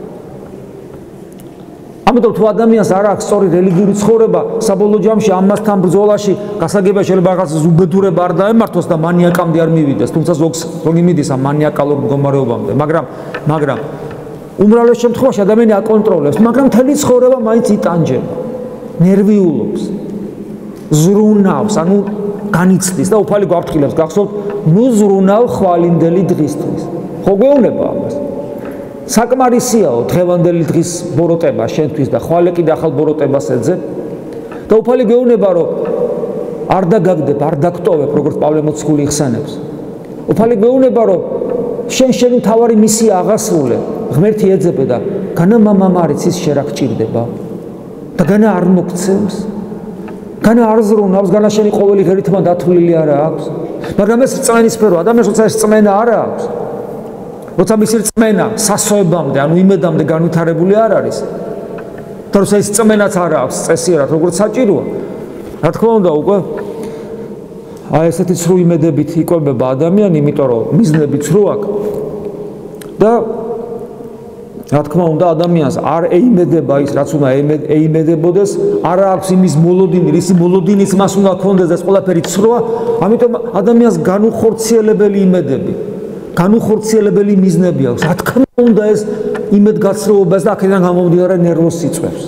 ამიტომ თუ ადამიანს არ აქვს სწორი რელიგიური ცხოვრება, საბოლოო ჯამში ამასთან ბრძოლაში გასაგებია შეიძლება რაღაც უბედურება არ დაემართოს და მანიაკამდე არ მივიდეს, თუმცა ზოგი მიდის ამ მანიაკალურ მდგომარეობამდე, მაგრამ უმრავლეს შემთხვევაში ადამიანი აკონტროლებს, მაგრამ მთელი ცხოვრება მაინც იტანჯება, ნერვიულობს, ზრუნავს, ანუ განიცდის და უფალი გვაფრთხილებს, გახსოვთ, ნუ ზრუნავ ხვალინდელი დღისთვის. ხო გვეუბნება ამას? საკმარისიაო დღევანდელი დღის ბოროტება შენთვის და ხვალე კიდე ახალ ბოროტებას ეძებ და უფალი გვეუბნება, რომ არ დაგაგდებ, არ დაგტოვებ, როგორც პავლე მოციქული იხსენებს. უფალი გვეუბნება, რომ შენი თავარი მისია აღასრულე, ღმერთი ეძებე და განა მამამ არის ის შენ რა გჭირდება და განა არ მოგცემს, განა არ ზრუნავს, განა შენი ყოველი ღერითმა დათვლილი არა აქვს. მაგრამ ეს რწმენის სფერო, ადამიანს როცა ეს რწმენა არ აქვს, როცა მისი რწმენა სასოებამდე, ანუ იმედამდე განვითარებული არ არის, და როცა ეს რწმენაც არ აქვს წესიერად, როგორც საჭიროა, რა თქმა უნდა, უკვე აი ესეთი ცრუ იმედებით იკვებება ადამიანი, იმიტომ რომ მიზნები ცრუ აქვს და რა თქმა უნდა ადამიანს არ ეიმედება ის, რაც უნდა ეიმედებოდეს, არ აქვს იმის მოლოდინი, ისი მოლოდინიც მას უნდა ქონდეს და ეს ყველაფერი ცრუა, ამიტომ ადამიანს განუხორციელებელი იმედები, განუხორციელებელი მიზნები აქვს. რა თქმა უნდა ეს იმედგაცრუებას და აქედან გამომდინარე ნერვოს იწვევს.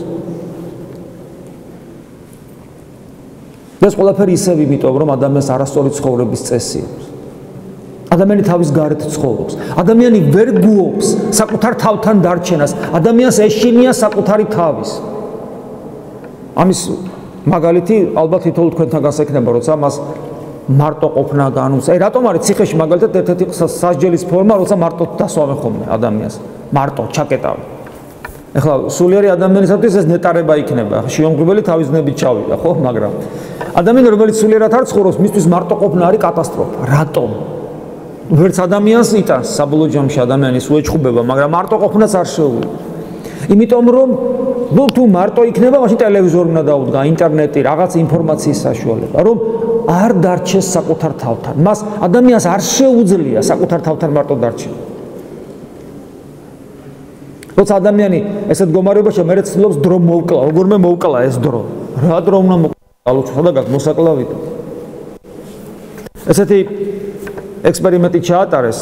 ეს ყველაფერი ისევ იმიტომ, რომ ადამიანს არასწორი ცხოვრების წესი აქვს. ადამიანი თავის გარეთ ცხოვრობს. ადამიანი ვერ გუობს საკუთარ თავთან დარჩენას. ადამიანს ეშინია საკუთარი თავის. ამის მაგალითი ალბათ თითოეულ თქვენთან გასაიქნება, როცა მას მარტო ყოფნა განუს. აი რატომ არის ციხეში მაგალითად ერთ-ერთი სასჯელის ფორმა, როცა მარტო დასვამე ხოლმე ადამიანს. მარტო ჩაკეტავი. ეხლა სულიერი ადამიანისათვის ეს ნეტარება იქნება. შეუმგრებელი თავისნებით ჩავიდა, ხო, მაგრამ ადამიანი რომელიც სულიერად არ ცხოვრობს, მისთვის მარტო ყოფნა არის კატასტროფა. რატომ? ვერც ადამიანს იტანს საბოლოო ჯამში ადამიანის უეჭხუბება, მაგრამ მარტო ყოფნაც არ შეუძლია. იმიტომ რომ თუ მარტო იქნება, მაშინ ტელევიზორი უნდა დაუდგა, ინტერნეტი, რაღაც ინფორმაციის საშუალება, რომ არ დარჩეს საკუთარ თავთან. მას ადამიანს არ შეუძლია საკუთარ თავთან მარტო დარჩენა. როცა ადამიანი ესეთ მდგომარეობაში მე ცდილობს დრო მოვკლა, როგორმე მოვკლა ეს დრო. რა დრო უნდა მოვკლა? ალოჩო სადაგაც მოსაკლავით. ესეთი ექსპერიმენტი ჩაატარეს.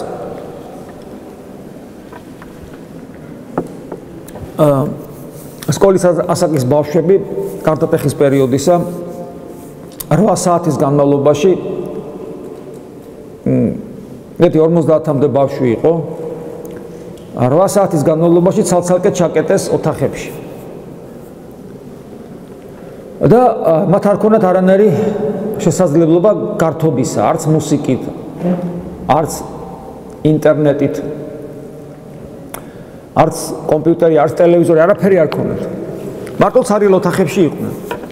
სკოლის ასაკის ბავშვები კარტოფეხის პერიოდისა 8 საათის განმავლობაში მეტი 50-მდე ბავშვი იყო. 8 საათის განმავლობაში ცალ-ცალკე ჩაკეტეს ოთახებში. და მათ არ ქონათ არანაირი შესაძლებლობა გართობისა, არც მუსიკით, არც ინტერნეტით, არც კომპიუტერი, არც ტელევიზორი, არაფერი არ ქონათ. მარტო ცარიელ ოთახებში იყვნენ.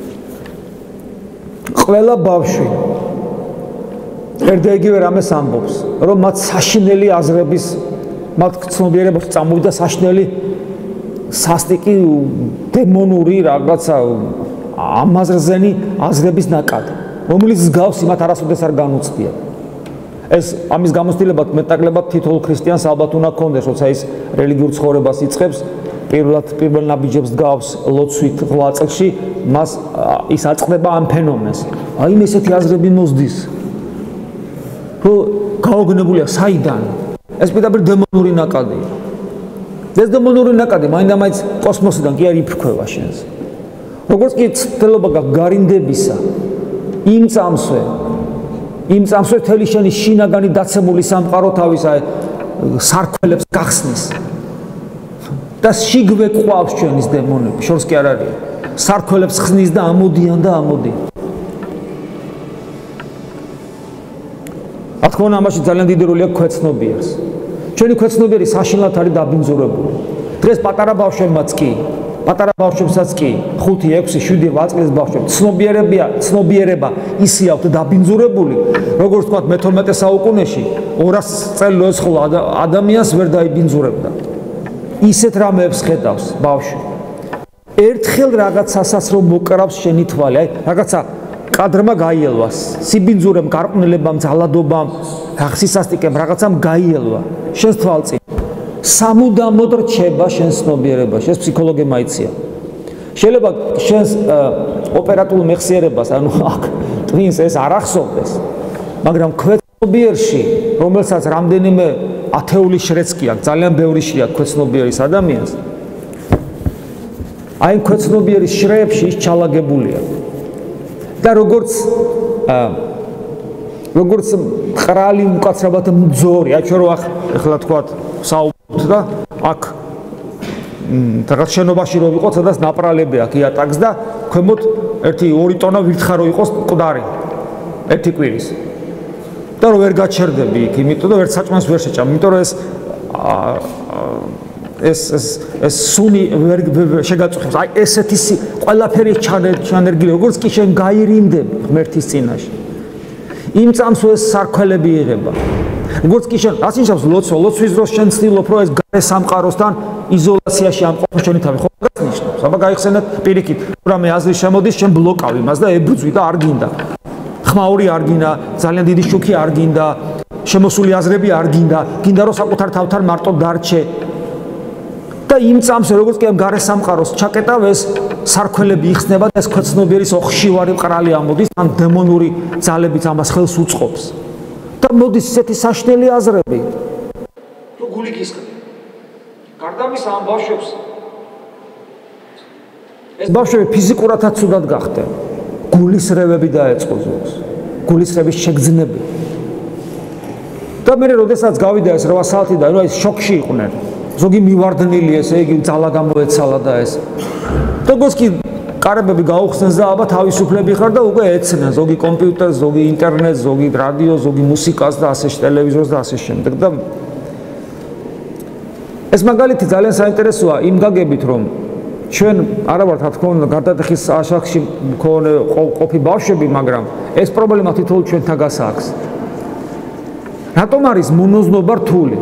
ყველა ბავშვი ერთ-ერთივე რამეს ამბობს, რომ მათ საშინელი აზრების, მათ ცნობიერებაში წამოვიდა საშინელი სასტიკი დემონური რაღაცა ამაზრზენი აზრების ნაკადი, რომელიც მსგავსი მათ არასოდეს არ განუცდია. ეს ამის გამოცდილებად მეტნაკლებად თითოეულ ქრისტიანს ალბათ უნდა ქონდეს, როცა ის რელიგიურ ცხოვრებას იწყებს, პირველ ნაბიჯებს დგავს ლოცვით 8 წელში, მას ის აწყდება ამ ფენომენს. აი ესეთი აზრები მოსდის. რომ გაოგნებულია საიდან? ეს პირდაპირ დემონური ნაკადია. ეს დემონური ნაკადი მაინდა-მაინც კოსმოსიდან კი არ იფრქვევა შენს. როგორც კი ცდილობა გარინდებისა, იმ წამსვე თელი შენი შინაგანი დაცემული სამყარო თავის სარქველებს გახსნის. და შიგვე ყვავს ჩვენის დემონები, შორს კი არ არის. სარქველებს ხსნის და ამოდიან. რა თქმა უნდა, ამაში ძალიან დიდი როლი აქვს ქვეცნობიერს. ჩვენი ქვეცნობიერი საშინლად არის დაბინძურებული. დღეს პატარა ბავშვებმაც კი, პატარა ბავშვებსაც კი, 5, 6, 7, 8 წლის ბავშვებს ცნობიერება ისე აქვს დაბინძურებული, როგორც თქვა მე-12 საუკუნეში 200 წელს ხოლ ადამიანს ვერ დაიბინძურებდა. ისეთ რამეებს ხედავს ბავშვი. ერთხელ რაღაცასაც რომ მოკრავს შენი თვალი, აი რაღაცა კადრმა გაიელვა, სიბინძურემ, გარყვნილებამ, ძალადობამ, სისასტიკემ რაღაცამ გაიელვა შენს თვალწინ. სამუდამოდ რჩება შენს ცნობიერებაში, ეს ფსიქოლოგებმა იციან. შეიძლება შენს ოპერატულ მეხსიერებას, ანუ აქ ტვინს ეს არ ახსოვდეს, მაგრამ ქვეცნობიერში, რომელსაც რამდენიმე ათეული შრეცკი აქვს, ძალიან ბევრი შრია ქვეცნობიერის ადამიანს. აი ქვეცნობიერის შრეებში ის ჩალაგებულია. და როგორც ყრალი უკაცრავად მძორი, აი ჩვენ რო ახლა თქვათ საუბრობთ და აქ რაღაც შენობაში რო ვიყოთ, სადაც ნაპრალები აქვს იატაკს და ქვემოთ 1-2 ტონა ვირთხა რო იყოს მკვდარი ერთი კვირის. და რო ვერ გაჩერდები იქ, იმიტომ და ვერ საჭმელს ვერ შეჭამ, იმიტომ რომ ეს სუნი ვერ შეგაწუხებს. აი ესეთი ყველაფერი ჩანერგილი, როგორც კი შენ გაირინდები ღმერთის წინაშე. იმ წამს ეს სარქველები იღება. როგორც კი შენ რაც ნიშნავს ლოცვის დროს შენ ცდილობ რომ ეს გარე სამყაროსთან იზოლაციაში ამყოფო შენი თავი, ხო გასნიშნავს. აბა გაიხსენეთ პირიქით, რამე აზრი შემოდის, შენ ბლოკავ იმას და ებრძვი და არ გინდა. ხმაური არ გინდა, ძალიან დიდი შუქი არ გინდა, შემოსული აზრები არ გინდა, გინდა რომ საკუთარ თავთან მარტო დარჩე. და იმ წამს როგორც კი ამ გარე სამყაროს ჩაკეტავ ეს სარქველები იხსნება და ეს ქვეცნობიერის ოხშივარი მყრალი ამოდის, ან დემონური ძალებით ამას ხელს უწყობს. და მოდის ესეთი საშნელი აზრები. თუ გული გისხდება. გარდა ამისა ამ ბავშვებს ეს ბავშვები ფიზიკურადაც ცუდად გახდნენ. გულისრევები დაეწყო ზოგს. გულისრევის შეგრძნები. და მე როდესაც გავიდა ეს 8 საათი და აი შოკში იყვნენ. ზოგი მივარდნილი ესე იგი ძალა გამოეცალა და ეს. როგორც კი კარებები გაუხსნეს და აბა თავისუფლები ხარ და უკვე ეცნენ ზოგი კომპიუტერს, ზოგი ინტერნეტს, ზოგი რადიოს, ზოგი მუსიკას და ასე ტელევიზორს და ასე შემდეგ. და ეს მაგალითი ძალიან საინტერესოა იმ გაგებით, რომ ჩვენ არა ვართ, რა თქმა უნდა, გარდატეხის ასაკში მქონე ყოფი ბავშვები, მაგრამ ეს პრობლემა თითოეულ ჩვენთან გასაქვს. რატომ არის მონოზნობა რთული?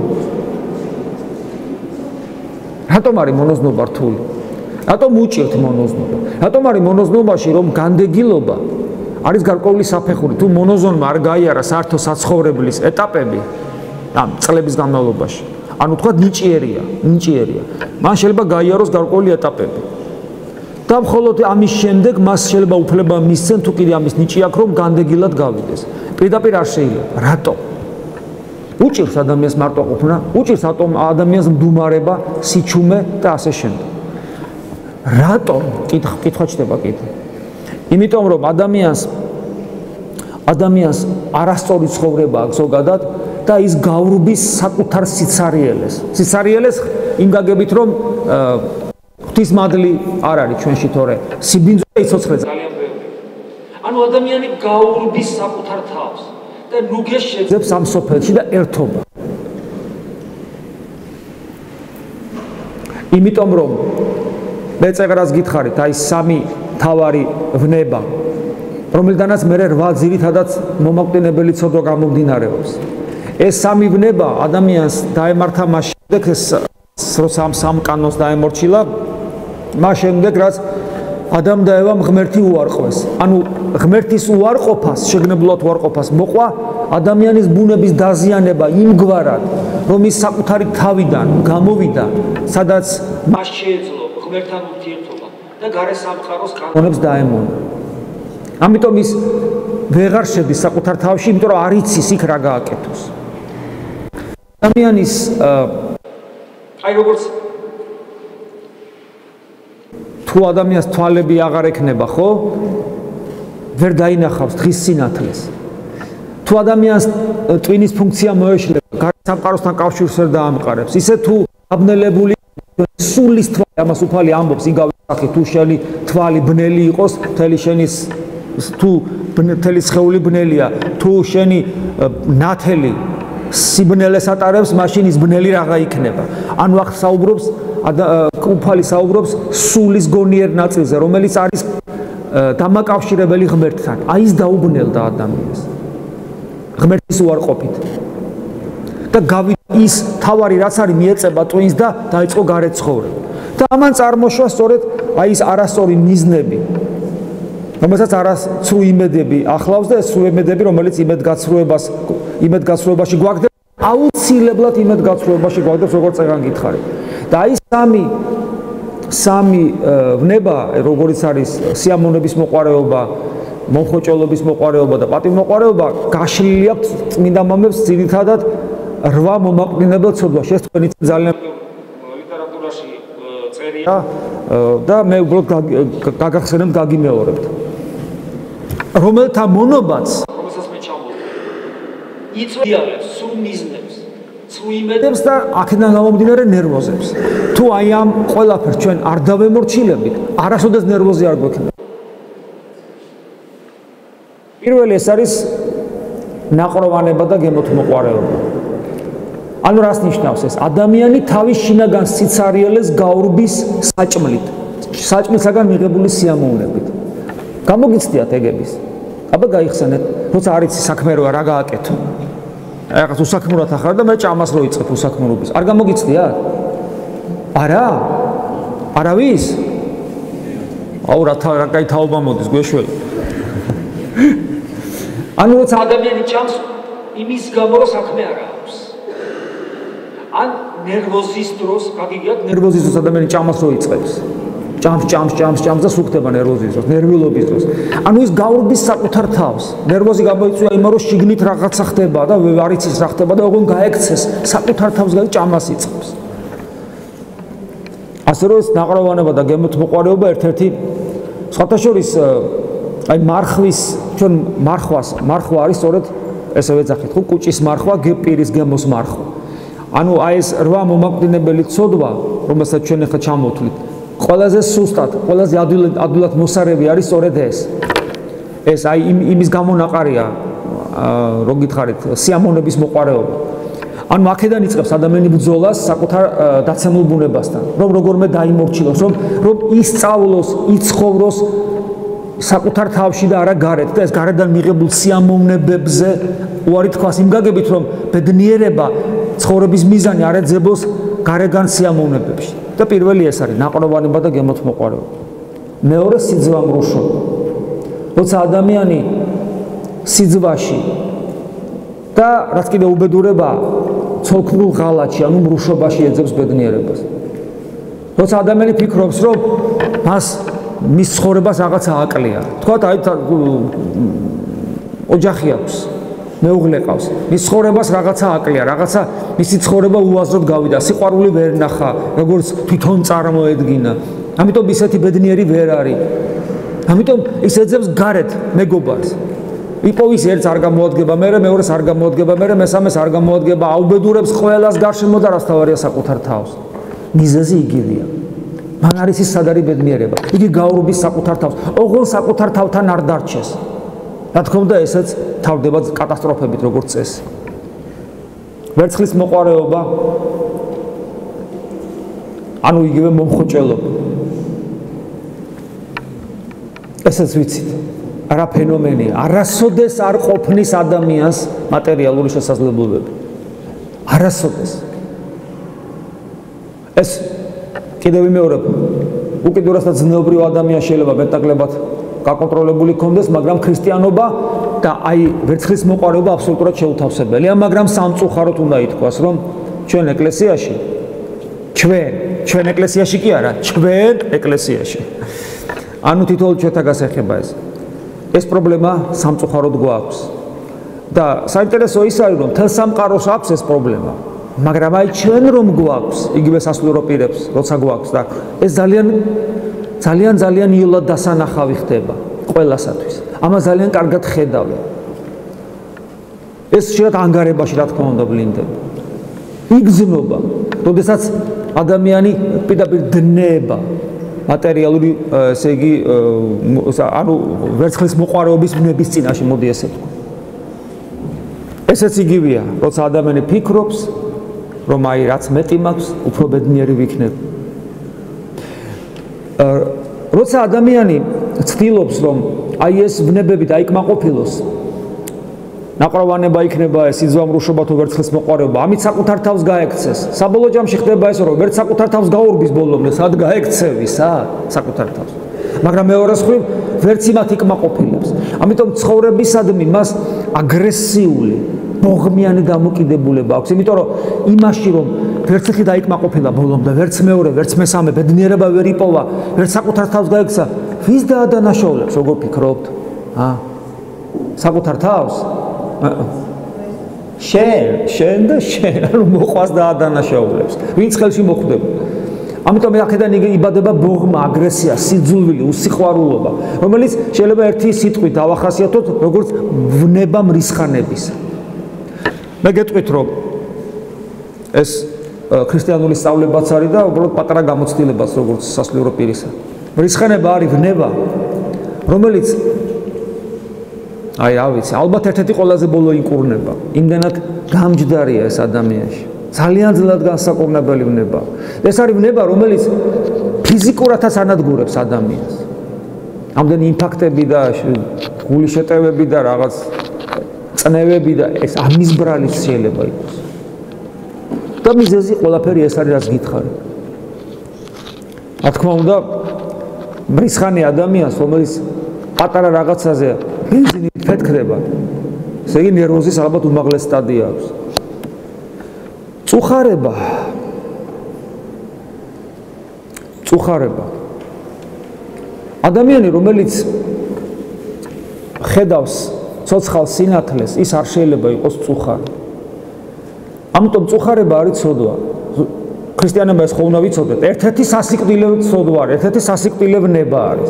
რატომ არის მონოზნობა რთული? რატომ უჭირთ მონოზნობა? რატომ არის მონოზნობაში, რომ განდეგილობა არის გარკვეული საფეხური, თუ მონოზონმა არ გაიარა საერთო საცხოვრებლის ეტაპები ამ წლების განმავლობაში. ანუ თქვა ნიჭიერია. მან შეიძლება გაიაროს გარკვეული ეტაპები. და მხოლოდ ამის შემდეგ მას შეიძლება უფლება მისცენ თუ კიდე ამის ნიჭი აქვს, რომ განდეგილად გავიდეს. პირდაპირ არ შეიძლება. რატო? უჭირს ადამიანს მარტოყოფნა, უჭირს ადამიანს მდუმარება, სიჩუმე და ასე შემდეგ. რატომ? კითხვა ჩდება კიდე. იმიტომ რომ ადამიანს არასწორი ცხოვრება აქვს ზოგადად და ის გავრბის საკუთარ სიცარიელეს იმ გაგებით რომ ღვთისმადლი არ არის ჩვენში თორე სიბინძო იცოცხლე ძალიან ბევრი. ანუ ადამიანი გავრბის საკუთარ თავს და ნუგეს შეძებს ამ სოფელში და ერთობა. იმიტომ რომ მე წეგრას გითხარით, აი სამი თავარი ვნება, რომელთანაც მე 8 ძირითადად მომაკვდინებელი ცოდვა გამომდინარეობს. ეს სამი ვნება ადამიანს დაემართა მას შემდეგ როცა ამ სამკანონს დაემორჩილა, მას შემდეგ რაც ადამ და ევა ღმერთი უარყვეს. ანუ ღმერთის უარყოფას, შეგნებულად უარყოფას მოყვა ადამიანის ბუნების დაზიანება იმგვარად, რომ ის საკუთარი თავიდან გამოვიდა, სადაც მას შეეძლო ღმერთთან ურთიერთობა და გარე სამყაროს კანონებს დაემონა. ამიტომ ის ვეღარ შედის საკუთარ თავში, იმიტომ რომ არ იცის იქ რა გააკეთოს. ადამიანის აი როგორც თუ ადამიანს თვალები აღარ ექნება, ხო? ვერ დაინახავს დღის სინათლეს. თუ ადამიანს ტვინის ფუნქცია მოეშლება, გარე სამყაროსთან კავშირს ვერ დაამყარებს. ისე თუ აბნელებული სულის თვალი, ამას უფალი ამბობს იგავი სახით, თუ შენი თვალი ბნელი იყოს, თუ მთელი სხეული ბნელია, თუ შენი ნათელი სიბნელეს ატარებს, მაშინ ის ბნელი რაღა იქნება. ანუ ახ საუბრობს უფალი საუბრობს სულის გონიერ ნაწილზე, რომელიც არის დამაკავშირებელი ღმერთთან. აი ის დაუბნელდა ადამიანს ღმერთის უარყოფით. და გავიდა ის თავარი რაც არის მიეწება ტვინს და დაიწყო გარე ცხოვრება. და ამან წარმოშვა სწორედ აი ის არასწორი მიზნები, რომელსაც არასწრუ იმედები ახლავს და ეს სრულ იმედები, რომელიც იმედგაცრუებაში გვაგდებს, აუცილებლად იმედგაცრუებაში გვაგდებს, როგორც წეგან გითხარით. და აი სამი ვნება, როგორიც არის სიამოვნების მოყვარეობა, მომხოჭოლობის მოყვარეობა და პატივმოყვარეობა, გაშლილი აქვს წმინდა მამებს ძირითადად 8 მომაკვდინებელ ცოდვაში. ეს თქვენი ძალიან ლიტერატურაში წერია და მე უბრალოდ გაგახსენებთ, გაგიმეორებთ. რომელთა მონობაც, რომელსაც მე ჩამოვდივარ, იწვიალებს სრულ მიზნებს, სრულ იმედებს და აქედან გამომდინარე ნერვოზებს. თუ აი ამ ყველაფერს ჩვენ არ დავემორჩილებით, არასოდეს ნერვოზი არ გვექნება. პირველი ეს არის ნაყროვანება და გემოთმოყვარეობა. ანუ რას ნიშნავს ეს? ადამიანი თავის შინაგან სიცარიელეს გაურბის საჭმლისაგან მიღებული სიამოვნებით. გამოგიცდიათ ეგების. აბა გაიხსენეთ, როცა არ იცი საქმე რა გააკეთო. რაღაც უსაქმურად ახარ და მე ჭამას რო იწყებ უსაქმრობის. არ გამოგიცდიათ? არა? არავის? აუ რა კაი თაობა მოდის გვეშველა. ანუ როცა ადამიანი ჭამს, იმის გამო რომ საქმე არ აქვს. ან ნერვოზის დროს, გაგიგიათ, ნერვოზის დროს ადამიანი ჭამას რო იწყებს. ჭამს და სუქდება ნერვოზის დროს, ნერვიულობის დროს. ანუ ის გაურბის საკუთარ თავს. ნერვოზი გამოიწვია იმან, რომ შიგნით რაღაცა ხდება და არ იცის რა ხდება და ოღონდ გაექცეს, საკუთარ თავს ჭამას იწყებს. ასე რომ ეს ნაყროვანება და გემოთმოყვარეობა ერთ-ერთი სხვათა შორის აი ჩვენ მარხვა არის სწორედ ესე ვეძახით, ხო, კუჭის მარხვა, პირის გემოს მარხვა. ანუ აი ეს 8 მომაკვდინებელი ცოდვა, რომელსაც ჩვენ ახლა ჩამოვთვლით, ყველაზე სუსტად, ყველაზე ადვილად მოსარევი არის სწორედ ეს. ეს აი იმის გამონაყარია, რო გითხარით, სიამოვნების მოყვარეობა. ანუ აქედან იწყებს ადამიანი ბრძოლას საკუთარ დაცემულ ბუნებასთან, რომ როგორმე დაიმორჩილოს, რომ ისწავლოს, იცხოვროს საკუთარ თავში და არა გარეთ და ეს გარედან მიღებულ სიამოვნებებზე უარი თქვას იმ გაგებით, რომ ბედნიერება ცხოვრების მიზანი არ ეძებოს გარეგან სიამოვნებებში. და პირველი ეს არის ნაყროვანება და გემოთმოყვარეობა. მეორე სიძვამრუშობა. როცა ადამიანი სიძვაში და რაც კიდე უბედურებაა, ცოლქმრულ ღალატში, ანუ მრუშობაში ეძებს ბედნიერებას. როცა ადამიანი ფიქრობს, რომ მის ცხოვრებას რაღაცა აკლია. თქვათ, აი ოჯახი აქვს, მეუღლე ყავს. მის ცხოვრებას რაღაცა აკლია, რაღაცა მისი ცხოვრება უაზროდ გავიდა, სიყვარული ვერ ნახა, როგორც თვითონ წარმოედგინა. ამიტომ ისეთი ბედნიერი ვერ არის. ამიტომ ის ეძებს გარეთ მეგობარს. იპოვის ერთს არ გამოადგება, მეორეს არ გამოადგება, მესამეს არ გამოადგება, აუბედურებს ყველას გარშემო და რას თავარია საკუთარ თავს. მიზეზი იგივეა. მან არის ის სად არის ბედნიერება. იგი გაურბის საკუთარ თავს. ოღონდ საკუთარ თავთან არ დარჩეს. რა თქმა უნდა, ესეც თავდება კატასტროფებით, როგორც წესი. ვერცხლის მოყვარეობა, ანუ იგივე მომხოჭელობა. ესეც ვიცით. რა ფენომენია, არასოდეს არ ყოფნის ადამიანს მატერიალური შესაძლებლობები. არასოდეს. ეს კიდევ ვიმეორებ, უკიდურეს და ძნელობრივ ადამიანს შეიძლება მეტნაკლებად გაკონტროლებული ქონდეს, მაგრამ ქრისტიანობა და აი ვერცხლის მოყვარეობა აბსოლუტურად შეუთავსებელია, მაგრამ სამწუხაროდ უნდა ითქვას, რომ ჩვენ ეკლესიაში, ჩვენ ეკლესიაში კი არა, ჩვენ ეკლესიაში. ანუ თითოეულ ჩვენთან გასეხება ეს. ეს პრობლემა სამწუხაროდ გვაქვს. და საინტერესო ის არის, რომ თელ სამყაროს აქვს ეს პრობლემა. მაგრამ აი ჩვენ რომ გვაქვს, იგივე სასულიერო პირებს, როცა გვაქვს და ეს ძალიან იოლად დასანახავი ხდება ყველასათვის. ამას ძალიან კარგად ხედავენ. ეს შეიძლება ანგარებაში რა თქმა უნდა ვლინდება. იგზნობა, როდესაც ადამიანი პირდაპირ დნება მატერიალური, ესე იგი, ანუ ვერცხლის მოყვარეობის ბნების წინაშე, მოდი ესე ვთქვა. ესეც იგივეა, როცა ადამიანი ფიქრობს, რომ აი რაც მეტი მაქვს, უფრო ბედნიერი ვიქნებ. როცა ადამიანი ცდილობს, რომ აი ეს ბნებები დაიკმაყოფილოს, ნაყროვანება იქნება, ეს სიძვამრუშობა თუ ვერცხლის მოყვარეობა, ამით საკუთარ თავს გაექცეს. საბოლოო ჯამში ხდება ეს, რომ ვერც საკუთარ თავს გაურბის ბოლომდე, სად გაექცევი, საკუთარ თავს. მაგრამ მეორე მხრივ ვერც იმათ იკმაყოფილებს. ამიტომ ცხოვრებისადმი მას აგრესიული, ბოღმიანი დამოკიდებულება აქვს, იმიტომ რომ იმაში რომ ვერც ხი დაიკმაყოფილა ბოლომდე, ვერც მეორე, ვერც მესამე ბედნიერება ვერ იპოვა, ვერც საკუთარ თავს გაექცა, ვის დაადანაშაულებს, როგორ ფიქრობთ? საკუთარ თავს? შენ და შენ, ანუ მოყვას დაადანაშაულებს. ვინც ხელში მოხვდება. ამიტომ აქედან იბადება ბოღმა, აგრესია, სიძულვილი, უსიყვარულობა, რომელიც შეიძლება ერთი სიტყვით დავახასიათოთ, როგორც ვნება მრისხანების. მე გეტყვით, რომ ეს ქრისტიანული სწავლებაც არის და უბრალოდ პატარა გამოცდილებაც, როგორც სასულიერო პირისა. მრისხანება არის ვნება, რომელიც აი, რა ვიცი, ალბათ ერთ-ერთი ყველაზე ბოლო ინკურნება. იმდენად გამჯდარია ეს ადამიანში. ძალიან ძნელად განსაკურნებელი ვნება. ეს არის ვნება, რომელიც ფიზიკურადაც ანადგურებს ადამიანს. ამდენი იმპაქტები და გული შეტევები და რაღაც წნევები და ეს ამის ბრალიც შეიძლება იყოს. და მიზეზი ყველაფერი ეს არის, რაც გითხარით. რა თქმა უნდა, მრისხანე ადამიანს, რომელიც პატარა რაღაცაზე ბენზინით ფეთქდება, ესე იგი ნერვოზის ალბათ უმაღლეს სტადია აქვს. წუხარება. ადამიანი, რომელიც ხედავს ცოცხალ სინათლეს, ის არ შეიძლება იყოს წუხარი. ამიტომ წუხარება არის ცოდვა. ქრისტიანობა ეს ხო უნდა ვიცოდეთ, ერთ-ერთი სასიკვდილო ცოდვა არის, ერთ-ერთი სასიკვდილო ნება არის.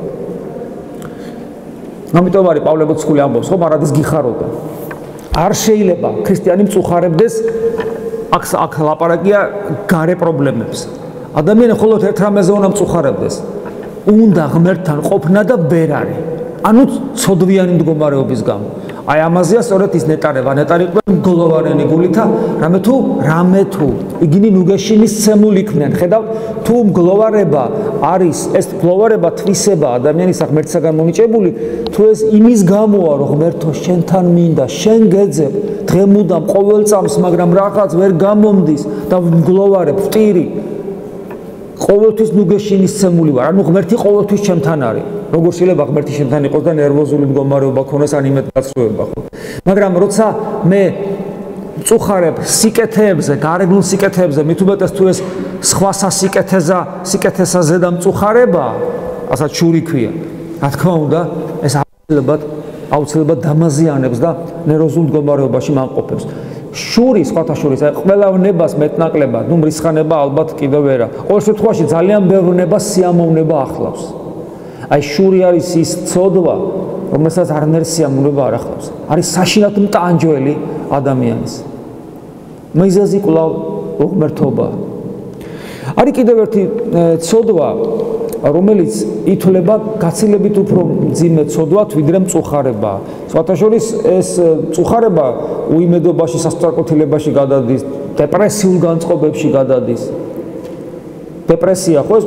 ამიტომ არის პავლე მოციქული ამბობს, ხომ არადის გიხაროდა. არ შეიძლება ქრისტიანი მწუხარებდეს, აქ ლაპარაკია გარე პრობლემებს. ადამიანი მხოლოდ ერთ რამეზე უნდა მწუხარებდეს. უნდა ღმერთთან ყოფნა და ვერ არის. ანუ ცოდვიანი მდგომარეობის გამო. აი ამაზეა სწორედ ის ნეტარება ნეტარიყვენ მგლოვარენი გულითა რამე თუ იგინი ნუგეშინის ცემული იქნენ ხედავთ თუ მგლოვარება არის ეს მგლოვარება თვისება ადამიანის ღმერთსაგან მონიჭებული თუ ეს იმის გამოა რომ ღმერთო შენთან მინდა შენ გეძებ დღემუდამ ყოველ წამს მაგრამ რაღაც ვერ გამომდის და მგლოვარებ ვტირი ყოველთვის ნუგეშინის ცემული ვარ ანუ ღმერთი ყოველთვის ჩემთან არის როგორ შეიძლება ღმერთი შენთან იყოს და ნერვოზული მდგომარეობა ქონდეს ან იმედ გაცხოვება ხო მაგრამ როცა მე წუხარებ სიკეთეებზე გარეგნულ სიკეთეებზე მით უმეტეს თუ ეს სხვა სიკეთესაზე და მწუხარება ასაც შური ქვია რა თქმა უნდა ეს აუცილებლად დამაზიანებს და ნერვოზულ მდგომარეობაში მამყოფებს შური სხვათა შორის აი ყველა ნებას მეტნაკლებად ნუ მრისხანება ალბათ კიდევ ვერა ყოველ შემთხვევაში ძალიან ბევრ ნებას სიამოვნება ახლავს აი შური არის ის ცოდვა რომელსაც არანაირი სიამოვნება არ ახლავს არის საშინაო მტანჯველი ადამიანის მიზეზი კვლავ უღმერთობა არის კიდევ ერთი ცოდვა რომელიც ითვლება გაცილებით უფრო მძიმე ცოდვად ვიდრე მწუხარება სხვათა შორის ეს მწუხარება უიმედობაში სასწრაფოთილებაში გადადის დეპრესიულ განწყობებში გადადის დეპრესია ხო ეს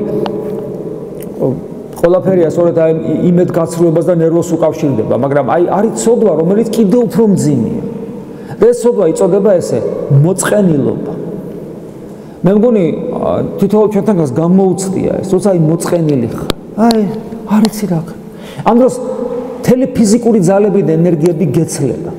ყველაფერია სწორედ აი იმედ გაცრუებას და ნერვოს უკავშირდება მაგრამ აი არის ცოდვა რომელიც კიდევ უფრო მძიმეა და ეს ცოდვა იწოდება ესე მოწყენილობა მე მგონი თითოეულ ჩვენთან გამოუცდია ეს როცა აი მოწყენილი ხარ აი არ იცი რა ამ დროს მთელი ფიზიკური ძალები და ენერგიები გეცლება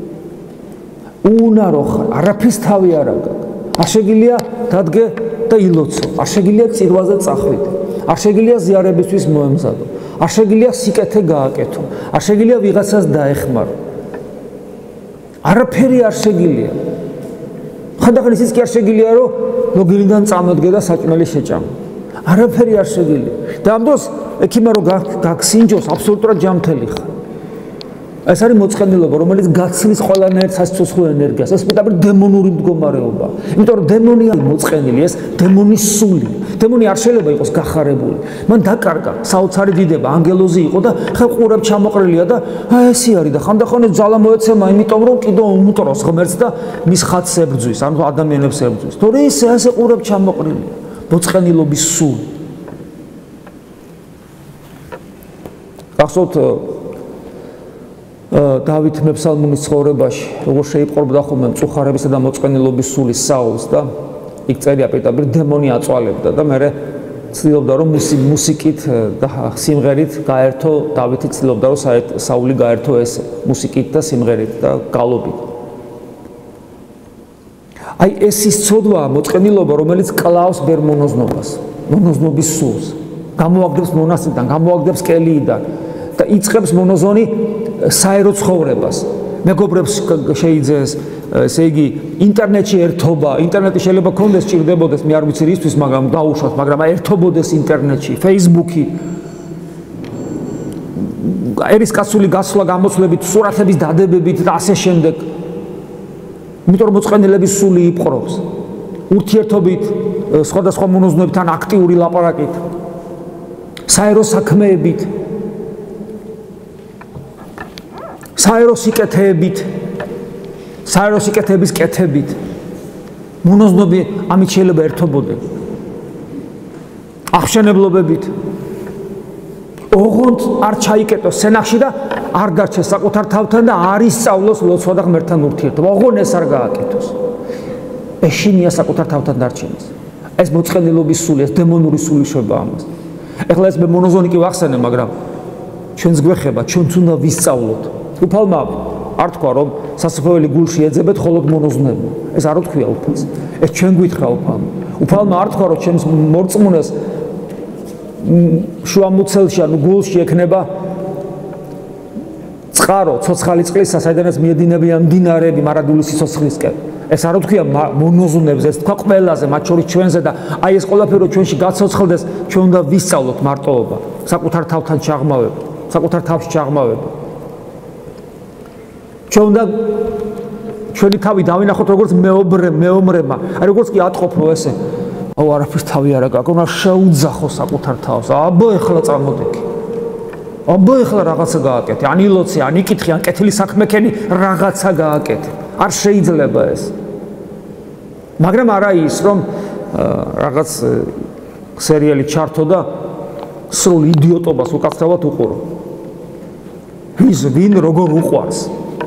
უნარო ხარ არაფრის თავი არ აქვს არ შეგიძლია დადგე და ილოცო არ შეგიძლია წირვაზე წახვიდე არ შეგიძლია ზიარებისთვის მოემზადო არ შეგიძლია სიკეთე გააკეთო არ შეგიძლია ვიღაცას დაეხმარო არაფერი არ შეგიძლია ხანდახან ისიც კი არ შეგიძლია რომ ლოგინიდან წამოდგე და საჭმელი შეჭამო არაფერი არ შეგიძლია და ამ დროს ექიმა რომ გაგსინჯოს აბსოლუტურად ჯანმრთელი ხარ ეს არის მოწყენილობა რომელიც გაცლის ყველანაირ სასიცოცხლო ენერგიას ეს მეტად დემონური მდგომარეობა იმიტომ რომ დემონი არის მოწყენილი ეს დემონის სული დემონი არ შეიძლება იყოს გახარებული მან დაკარგა საოცარი დიდება ანგელოზი იყო და ხა ყურებ ჩამოყრილია და ესე არის და ხანდახან ძალა მოეცემა იმიტომ რომ კიდო უმტროს ღმერთს და მის ხატს ებრძვის ანუ ადამიანებს ებრძვის თორე ესე ყურებ ჩამოყრილია მოწყენილობის სული გახსოვთ დავით მეფსალმონის ცხოვრებაში როგორ შეიპყრობდა ხოლმე მწუხარებისა და მოწყენილობის სულის საულს და იქ წერია პირდაპირ დემონი აწვალებდა და მე ცდილობდა რომ მუსიკით და სიმღერით გაერთო დავითი ცდილობდა რომ საული გაერთო ესე მუსიკით და სიმღერით და გალობით აი ეს ის ცოდვა მოწყენილობა რომელიც კლავს ბერ მონოზნობას მონოზნობის სულს გამოაგდებს მონასტრიდან გამოაგდებს კელიიდან და იწყებს მონოზონი საერო ცხოვრებას მეგობრებს შეიძეს ესე იგი ინტერნეტში ერთობა ინტერნეტი შეიძლება კონდეს ჭირდებოდეს მე არ ვიცი რისთვის მაგრამ დაუშვათ მაგრამ ერთობოდეს ინტერნეტში Facebook-ი ერისკაცული გასვლა გამოსვლებით სურათების დადებებით და ასე შემდეგ იმიტომ რომ მოწყენილების სული იპყრობს ურთიერთობით სხვადასხვა მონოზნებთან აქტიური ლაპარაკით საერო საქმეებით საერო სიკეთეების კეთებით მონოზნობი ამით შეიძლება ერთობოდნენ აღშენებლობებით ოღონდ არ ჩაიკეტოს სენახში და არ დარჩეს საკუთარ თავთან და არ ისწავლოს ლოცვა და ღმერთთან ურთიერთობა ოღონდ ეს არ გააკეთოს ეშინია საკუთარ თავთან დარჩენის ეს მოწყენილობის სული ეს დემონური სული შვება ამას ეხლა ეს მე მონოზონი კი ვახსენე მაგრამ ჩვენს გვეხება ჩვენც უნდა ვისწავლოთ უფალმა არ თქვა რომ სასופველი გულში ეძებეთ ხოლოდ მონოზვნებო ეს არ თქვია უფალს ეს ჩვენ გვითხრა უფალმა არ თქვა რომ ჩემს მორწმუნეს შუამუცელში ანუ გულში ექნება წყარო ცოცხალი წყლისა საიდანაც მიედინებიან მდინარეები მარადული სიცოცხლისკენ ეს არ თქვია მონოზვნებს ეს თქვა ყველაზე მათ შორის ჩვენზე და აი ეს ყველაფერი რომ ჩვენში გაცოცხლდეს ჩვენ უნდა ვისწავლოთ მარტოობა საკუთარ თავთან ჩაღმავება საკუთარ თავში ჩაღმავება ჩვენ უნდა ჩვენი თავი დავინახოთ როგორც მეომრებმა აი როგორც კი ატყობ რო ესე აუ არაფრის თავი არა გაქვს უნდა შეუძახო საკუთარ თავს აბა ეხლა წამოდექი აბა ეხლა რაღაცა გააკეთე, ან ილოცე, ან იკითხე, ან კეთილი საქმე-ქენი რაღაცა გააკეთე. არ შეიძლება ეს. მაგრამ არა ის, რომ რაღაც სერიალი ჩართო და სრულ იდიოტობას უკაცრავად უყურო. ვინ როგორ უყვარს.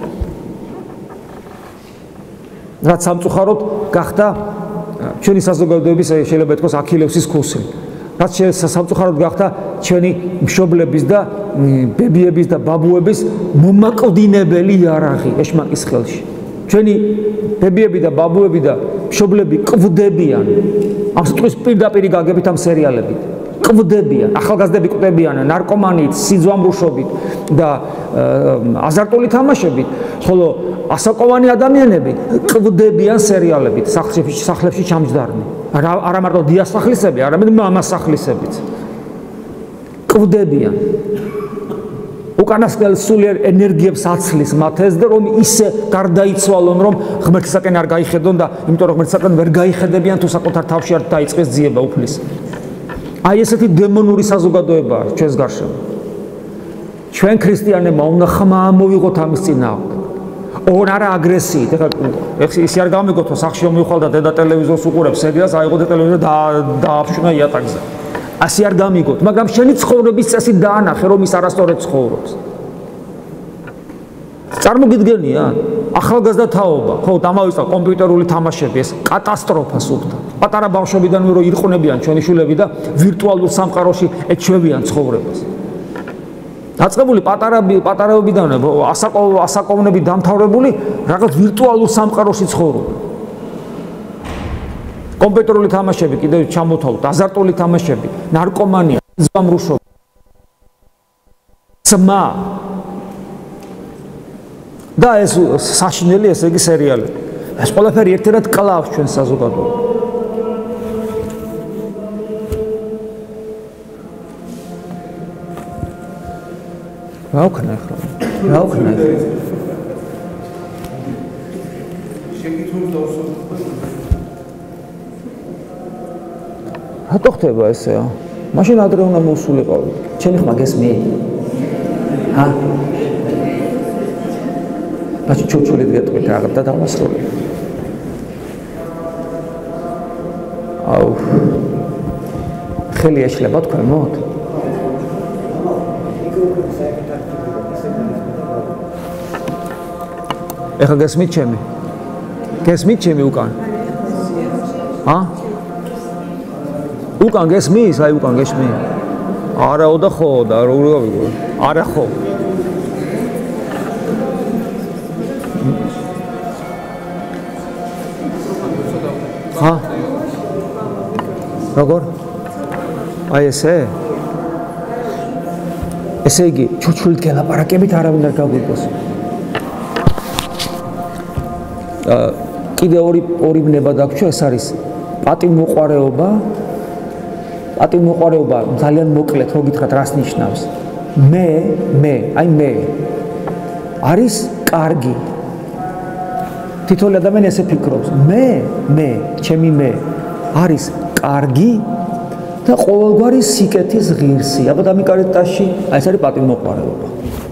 რაც სამწუხაროდ გახდა ჩვენი საზოგადოების შეიძლება ითქვას აქილევსის ქუსლი. რაც სამწუხაროდ გახდა ჩვენი მშობლების და ბებიების და ბაბუების მომაკვდინებელი იარაღი ეშმაკის ხელში. ჩვენი ბებიები და ბაბუები და მშობლები კვდებიან ამ სიტყვის პირდაპირ გაგებით ამ სერიალებით. კვდებიან, ახალგაზრდები კვდებიან ნარკომანიით, სიძვამრუშობით და აზარტული თამაშებით, ხოლო ასაკოვანი ადამიანები კვდებიან სერიალებით, სახლებში ჩამჯდარნი. არა მარტო დიასახლისები, არამედ მამასახლისებიც. კვდებიან. უკანასკნელ სულიერ ენერგიებს აცლის მათ ეს და რომ ისე გარდაიცვალონ, რომ ღმერთისაკენ არ გაიხედონ და იმიტომ რომ ღმერთისაკენ ვერ გაიხედებიან თუ საკუთარ თავში არ დაიწყეს ძიება უფლის. აი ესეთი დემონური საზოგადოებაა ჩვენს გარშემო. ჩვენ ქრისტიანებმა უნდა ხმა მოვიღოთ ამის წინააღმდეგ. ოღონ არა აგრესიით. ეხლა ისე არ გამიგოთ, რომ სახში მომიხვალ და დედა ტელევიზორს უყურებს სერიალს, აიღო ტელევიზორი და დააფშუნა იატაკზე. ასე არ გამიგოთ, მაგრამ შენი ცხოვრების წესი დაანახე, რომ ის არასწორად ცხოვრობს. წარმოგიდგენია? ახალგაზრდა თაობა, ხო, დამავიწყდა კომპიუტერული თამაშები, ეს კატასტროფა სუფთა. პატარა ბავშვებიდან რო ირყვნებიან ჩვენი შვილები და ვირტუალურ სამყაროში ეჩვევიან ცხოვრებას. დაწყებული პატარაობიდან ასაკოვნები დამთავრებული რაღაც ვირტუალურ სამყაროში ცხოვრობენ. კომპიუტერული თამაშები კიდევ ჩამოთავთ, აზარტული თამაშები, ნარკომანია, ზვამრუშობა. ძმა და ეს საშინელი ესე იგი სერიალი. ეს ყველაფერი ერთად კლავს ჩვენ საზოგადოებას. რა ვქნა ახლა? რა ვქნა ახლა? შეკითხვებს დავსვამ. რატო ხდება ესეა? მაშინ ადრე უნდა მოსულიყავი. ჩემი ხმა გესმი? ჰა? მაშინ ჩუჩული გეტყვით რა და დავასრულე. აუ. ხელი ეშლება თქვენ მოთ? ეხლა გესმით ჩემი? გესმით ჩემი უკან? ჰა? უკან გესმის? აი უკან გესმი? არაო და ხო და როგორ გავიგო? არა ხო. ჰა? როგორ? აი ესე? ესე იგი, ჩუჩულით გელაპარაკებით არავინ არ გაგვიგოს. კიდე ორი ბნება დაგვრჩა, ეს არის პატიმოყვარეობა. პატიმოყვარეობა ძალიან მოკლედ რო გითხრათ რას ნიშნავს? მე არის კარგი. თითოეული ადამიანი ესე ფიქრობს. ჩემი მე არის კარგი და ყოველგვარი სიკეთის ღირსი. აბა დამიკარიტაში, აი ეს არის პატიმოყვარეობა.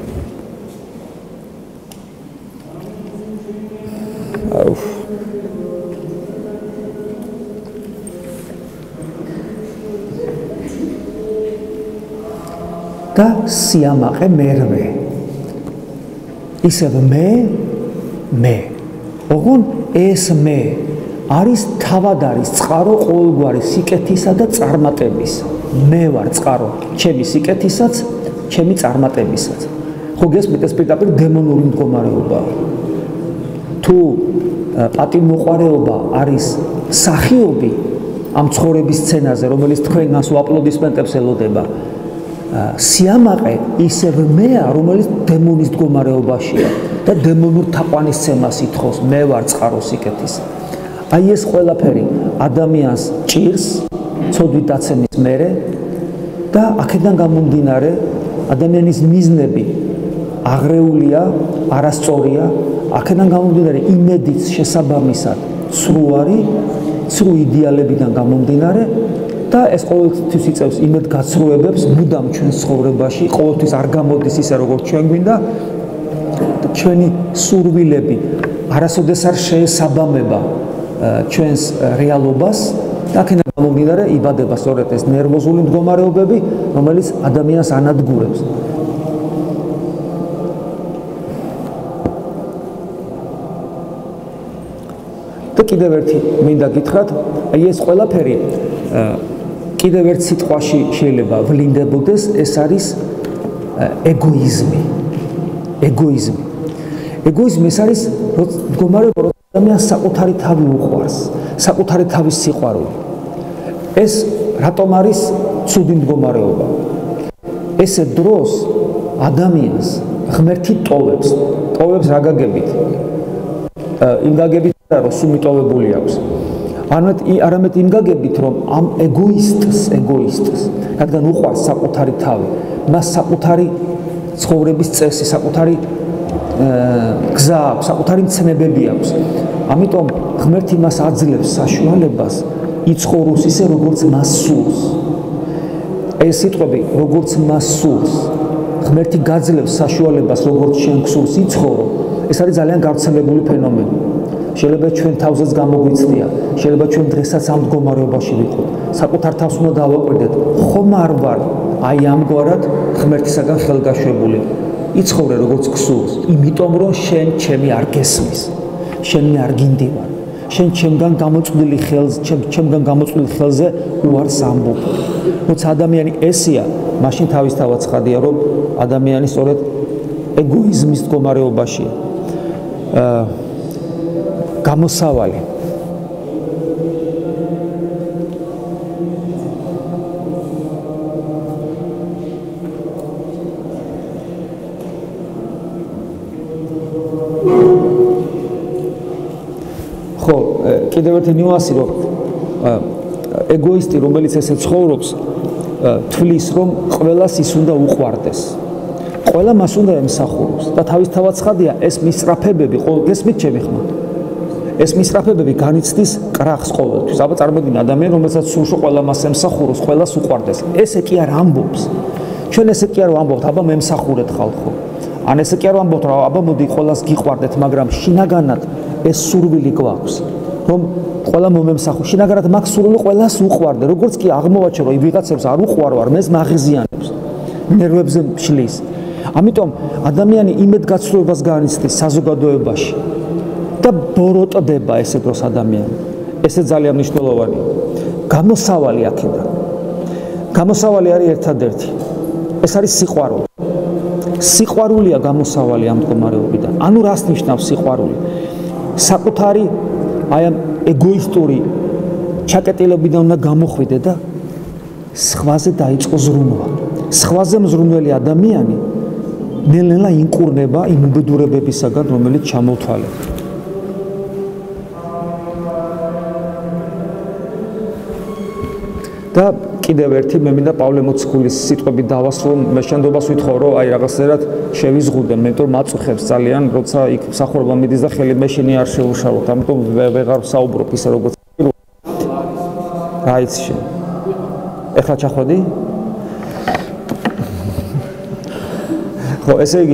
და სიამაყე მერვე. ისევ მე. ოღონ ეს მე არის თავად არის წყარო ყოველგვარი სიკეთისა და წარმატების. მე ვარ წყარო ჩემი სიკეთისაც, ჩემი წარმატებისაც. ხო გესმით, ეს პირდაპირ დემონური მდგომარეობაა. თუ პატიმოყვარეობა არის სახიობი ამ ცხოვრების სცენაზე, რომელიც თქვენგანს უაპლოდისმენტებს ელოდება, სიამაყე ისევ მეა, რომელიც დემონის მდგომარეობაშია და დემონურ თაყვანისცემას ითხოვს, მე ვარ წყარო სიკეთის. აი ეს ყველაფერი ადამიანს ჭირს ცოდვით დაცემის მერე და აქედან გამომდინარე ადამიანის მიზნები აღრეულია, არასწორია, აქედან გამომდინარე იმედიც შესაბამისად ცრუ არის, ცრუ იდეალებიდან გამომდინარე და ეს ყოველთვის იწევს იმედ გაცრუებებს მუდამ ჩვენ ცხოვრებაში, ყოველთვის არ გამოდის ისე როგორც ჩვენ გვინდა ჩვენი სურვილები არასოდეს არ შეესაბამება ჩვენს რეალობას და აქედან გამომდინარე იბადება სწორედ ეს ნერვოზული მდგომარეობები, რომელიც ადამიანს ანადგურებს. და კიდევ ერთი მინდა გითხრათ, აი ეს ყველაფერი კიდევ ერთ სიტყვაში შეიძლება ვლინდებოდეს, ეს არის ეგოიზმი. ეგოიზმი. ეგოიზმი ეს არის მდგომარეობა, რომ ადამიანს საკუთარი თავი უყვარს, საკუთარი თავის სიყვარული. ეს რატომ არის ცუდი მდგომარეობა? ესე დროს ადამიანს ღმერთი ტოვებს. ტოვებს რა გაგებით? იმ გაგებით რომ სუმიტოვებული აქვს. არამედ იმ გაგებით, რომ ამ ეგოისტს, რადგან უყვარს საკუთარი თავი, მას საკუთარი ცხოვრების წესი, საკუთარი გზა აქვს, საკუთარი მცნებები აქვს. ამიტომ ღმერთი მას აძლევს საშუალებას იცხოვროს ისე, როგორც მას სურს. ეს სიტყვები, როგორც მას სურს, ღმერთი გაძლევს საშუალებას, როგორც შენ გსურს იცხოვრო, ეს არის ძალიან გავრცელებული ფენომენი. შეიძლება ჩვენ თავზეც გამოგვიცდია, შეიძლება ჩვენ დღესაც ამ მდგომარეობაში ვიყოთ. საკუთარ თავს უნდა დავაკვირდეთ, ხომ არ ვარ აი ამგვარად ღმერთისაგან ხელგაშვებული. იცხოვრე როგორც გსურს, იმიტომ რომ შენ ჩემი არ გესმის, შენ მე არ გინდივარ, შენ ჩემგან გამოწვილი ხელზე უარს ამბობ. როცა ადამიანი ესია, მაშინ თავისთავად ცხადია, რომ ადამიანი სწორედ ეგოიზმის მდგომარეობაშია. გამოსავალი. ხო, კიდევ ერთი ნიუანსი, რომ ეგოისტი, რომელიც ესე ცხოვრობს, თვლის, რომ ყველას ის უნდა უყვარდეს. ყველა მას უნდა ემსახუროს და თავისთავად ცხადია, ეს მისწრაფებები, გესმით ჩემი ხმა? ეს მისწრაფებები განიცდის კრახს ყოველთვის. აბა წარმოიდგინე ადამიანი, რომელსაც სურს ყველა მას ემსახუროს, ყველას უყვარდეს. ესე კი არ ამბობს. ჩვენ ესე კი არ ვამბობთ, აბა მემსახურეთ ხალხო. ან ესე კი არ ვამბობთ, აბა მოდი ყველას გიყვარდეთ, მაგრამ შინაგანად ეს სურვილი გვაქვს, რომ ყველა მომემსახუროს. შინაგანად მაქვს სურვილი ყველას უყვარდე. როგორც კი აღმოვაჩენ, რომ ვიღაცებს არ უყვარვარ, მეს მაღიზიანებს, ნერვებზე შლის. ამიტომ ადამიანი იმედგაცრუებას განიცდის საზოგადოებაში და ბოროტდება ესე დროს ადამიანი. ესე ძალიან მნიშვნელოვანია. გამოსავალი აქედან. გამოსავალი არის ერთადერთი. ეს არის სიყვარული. სიყვარულია გამოსავალი ამ მდგომარეობიდან. ანუ რას ნიშნავს სიყვარული? საკუთარი აი ამ ეგოისტური ჩაკეტილებიდან უნდა გამოხვიდე და სხვაზე დაიწყო ზრუნვა. სხვაზე მზრუნველი ადამიანი ნელ-ნელა ინკურნება იმ უბედურებებისაგან, რომელიც ჩამოვთვალეთ. და კიდევ ერთი მე მინდა პავლე მოციქულის სიტყვები დავასრულო, მე შენდობას ვითხოვ, რომ აი რაღაცნაირად შევიზღუდე, მეტყვი მაწუხებს ძალიან, როცა იქ მსახურობა მიდის და ხელი მეშინი არ შეუშალოთ, ამიტომ ვეღარ ვსაუბრობ ისე როგორც რა იცი შენ. ეხლა ჩახვედი? ხო, ესე იგი,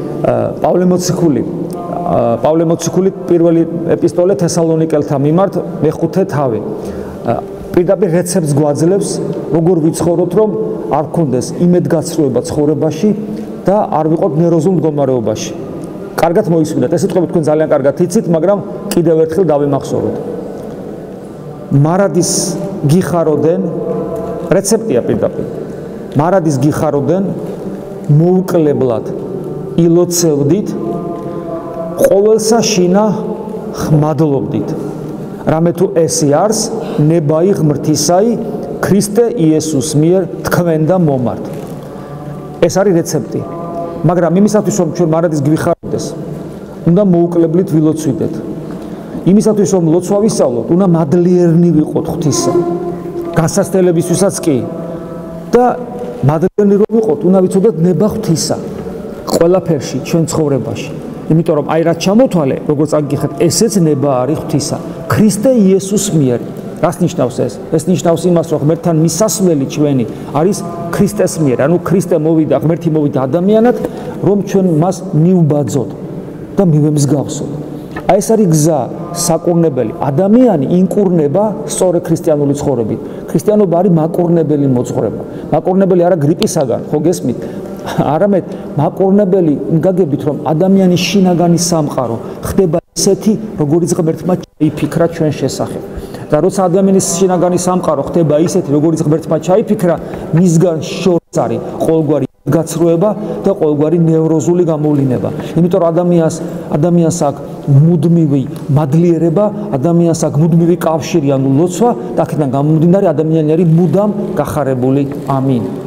პავლე მოციქული პირველი ეპისტოლე თესალონიკელთა მიმართ მეხუთე თავი. პირდაპირ რეცეპტს გვაძლევს, როგორ ვიცხოვროთ, რომ არ გქონდეს იმედგაცრუება ცხოვრებაში და არ ვიყოთ ნერვოზულ მდგომარეობაში. კარგად მოისმინეთ, ეს სიტყვები თქვენ ძალიან კარგად იცით, მაგრამ კიდევ ერთხელ დავიმახსოვროთ. მარადის გიხაროდენ, რეცეპტია პირდაპირ. მარადის გიხაროდენ, მოუკლებლად ილოცევდით, ყოველსა შინა ხმადლობდით. რამე თუ ესე არის ნებაი ღმრთისაი ქრისტე იესოს მიერ თქვენ და მომართ. ეს არის რეცეპტი. მაგრამ იმისათვის რომ ჩვენ მარადის გვიხარდეს, უნდა მოუკლებლით ვილოცვიდეთ. იმისათვის რომ ლოცვა ვისწავლოთ, უნდა მადლიერნი ვიყოთ ღვთისა. გასაცდელებისთვისაც კი და მადლიერნი რომ ვიყოთ, უნდა ვიცოდეთ ნება ღვთისა ყველაფერში ჩვენ ცხოვრებაში. იმიტომ რომ აი რაც ჩამოთვალე, როგორც აგიხეთ, ესეც ნება არის ღვთისა. ქრისტე იესოს მიერ. რას ნიშნავს ეს? ეს ნიშნავს იმას, რომ ღმერთთან მისასვლელი ჩვენი არის ქრისტეს მიერ, ანუ ქრისტე მოვიდა, ღმერთი მოვიდა ადამიანად, რომ ჩვენ მას მივბაძოთ და მივემსგავსოთ. აი ეს არის გზა, საკურნებელი. ადამიანი ინკურნება სწორი ქრისტიანული ცხოვრებით. ქრისტიანობა არის მაკურნებელი მოძღვრება. მაკურნებელი არა გრიპისაგან, ხო გესმით? არამედ მაკურნებელი გაგებით, რომ ადამიანის შინაგანი სამყარო ხდება ისეთი, როგორიც ღმერთმა ჩაიფიქრა ჩვენ შესახებ. და როცა ადამიანის შინაგანი სამყარო ხდება ისეთი, როგორიც ღმერთმა ჩაიფიქრა, მისგან შორს არის ყოველგვარი გაცრუება და ყოველგვარი ნევროზული გამოვლინება. იმიტომ რომ ადამიანს აქვს მუდმივი მადლიერება, ადამიანს აქვს მუდმივი კავშირი, ანუ ლოცვა, და აქედან გამომდინარე ადამიანი არის მუდამ გახარებული. ამინ.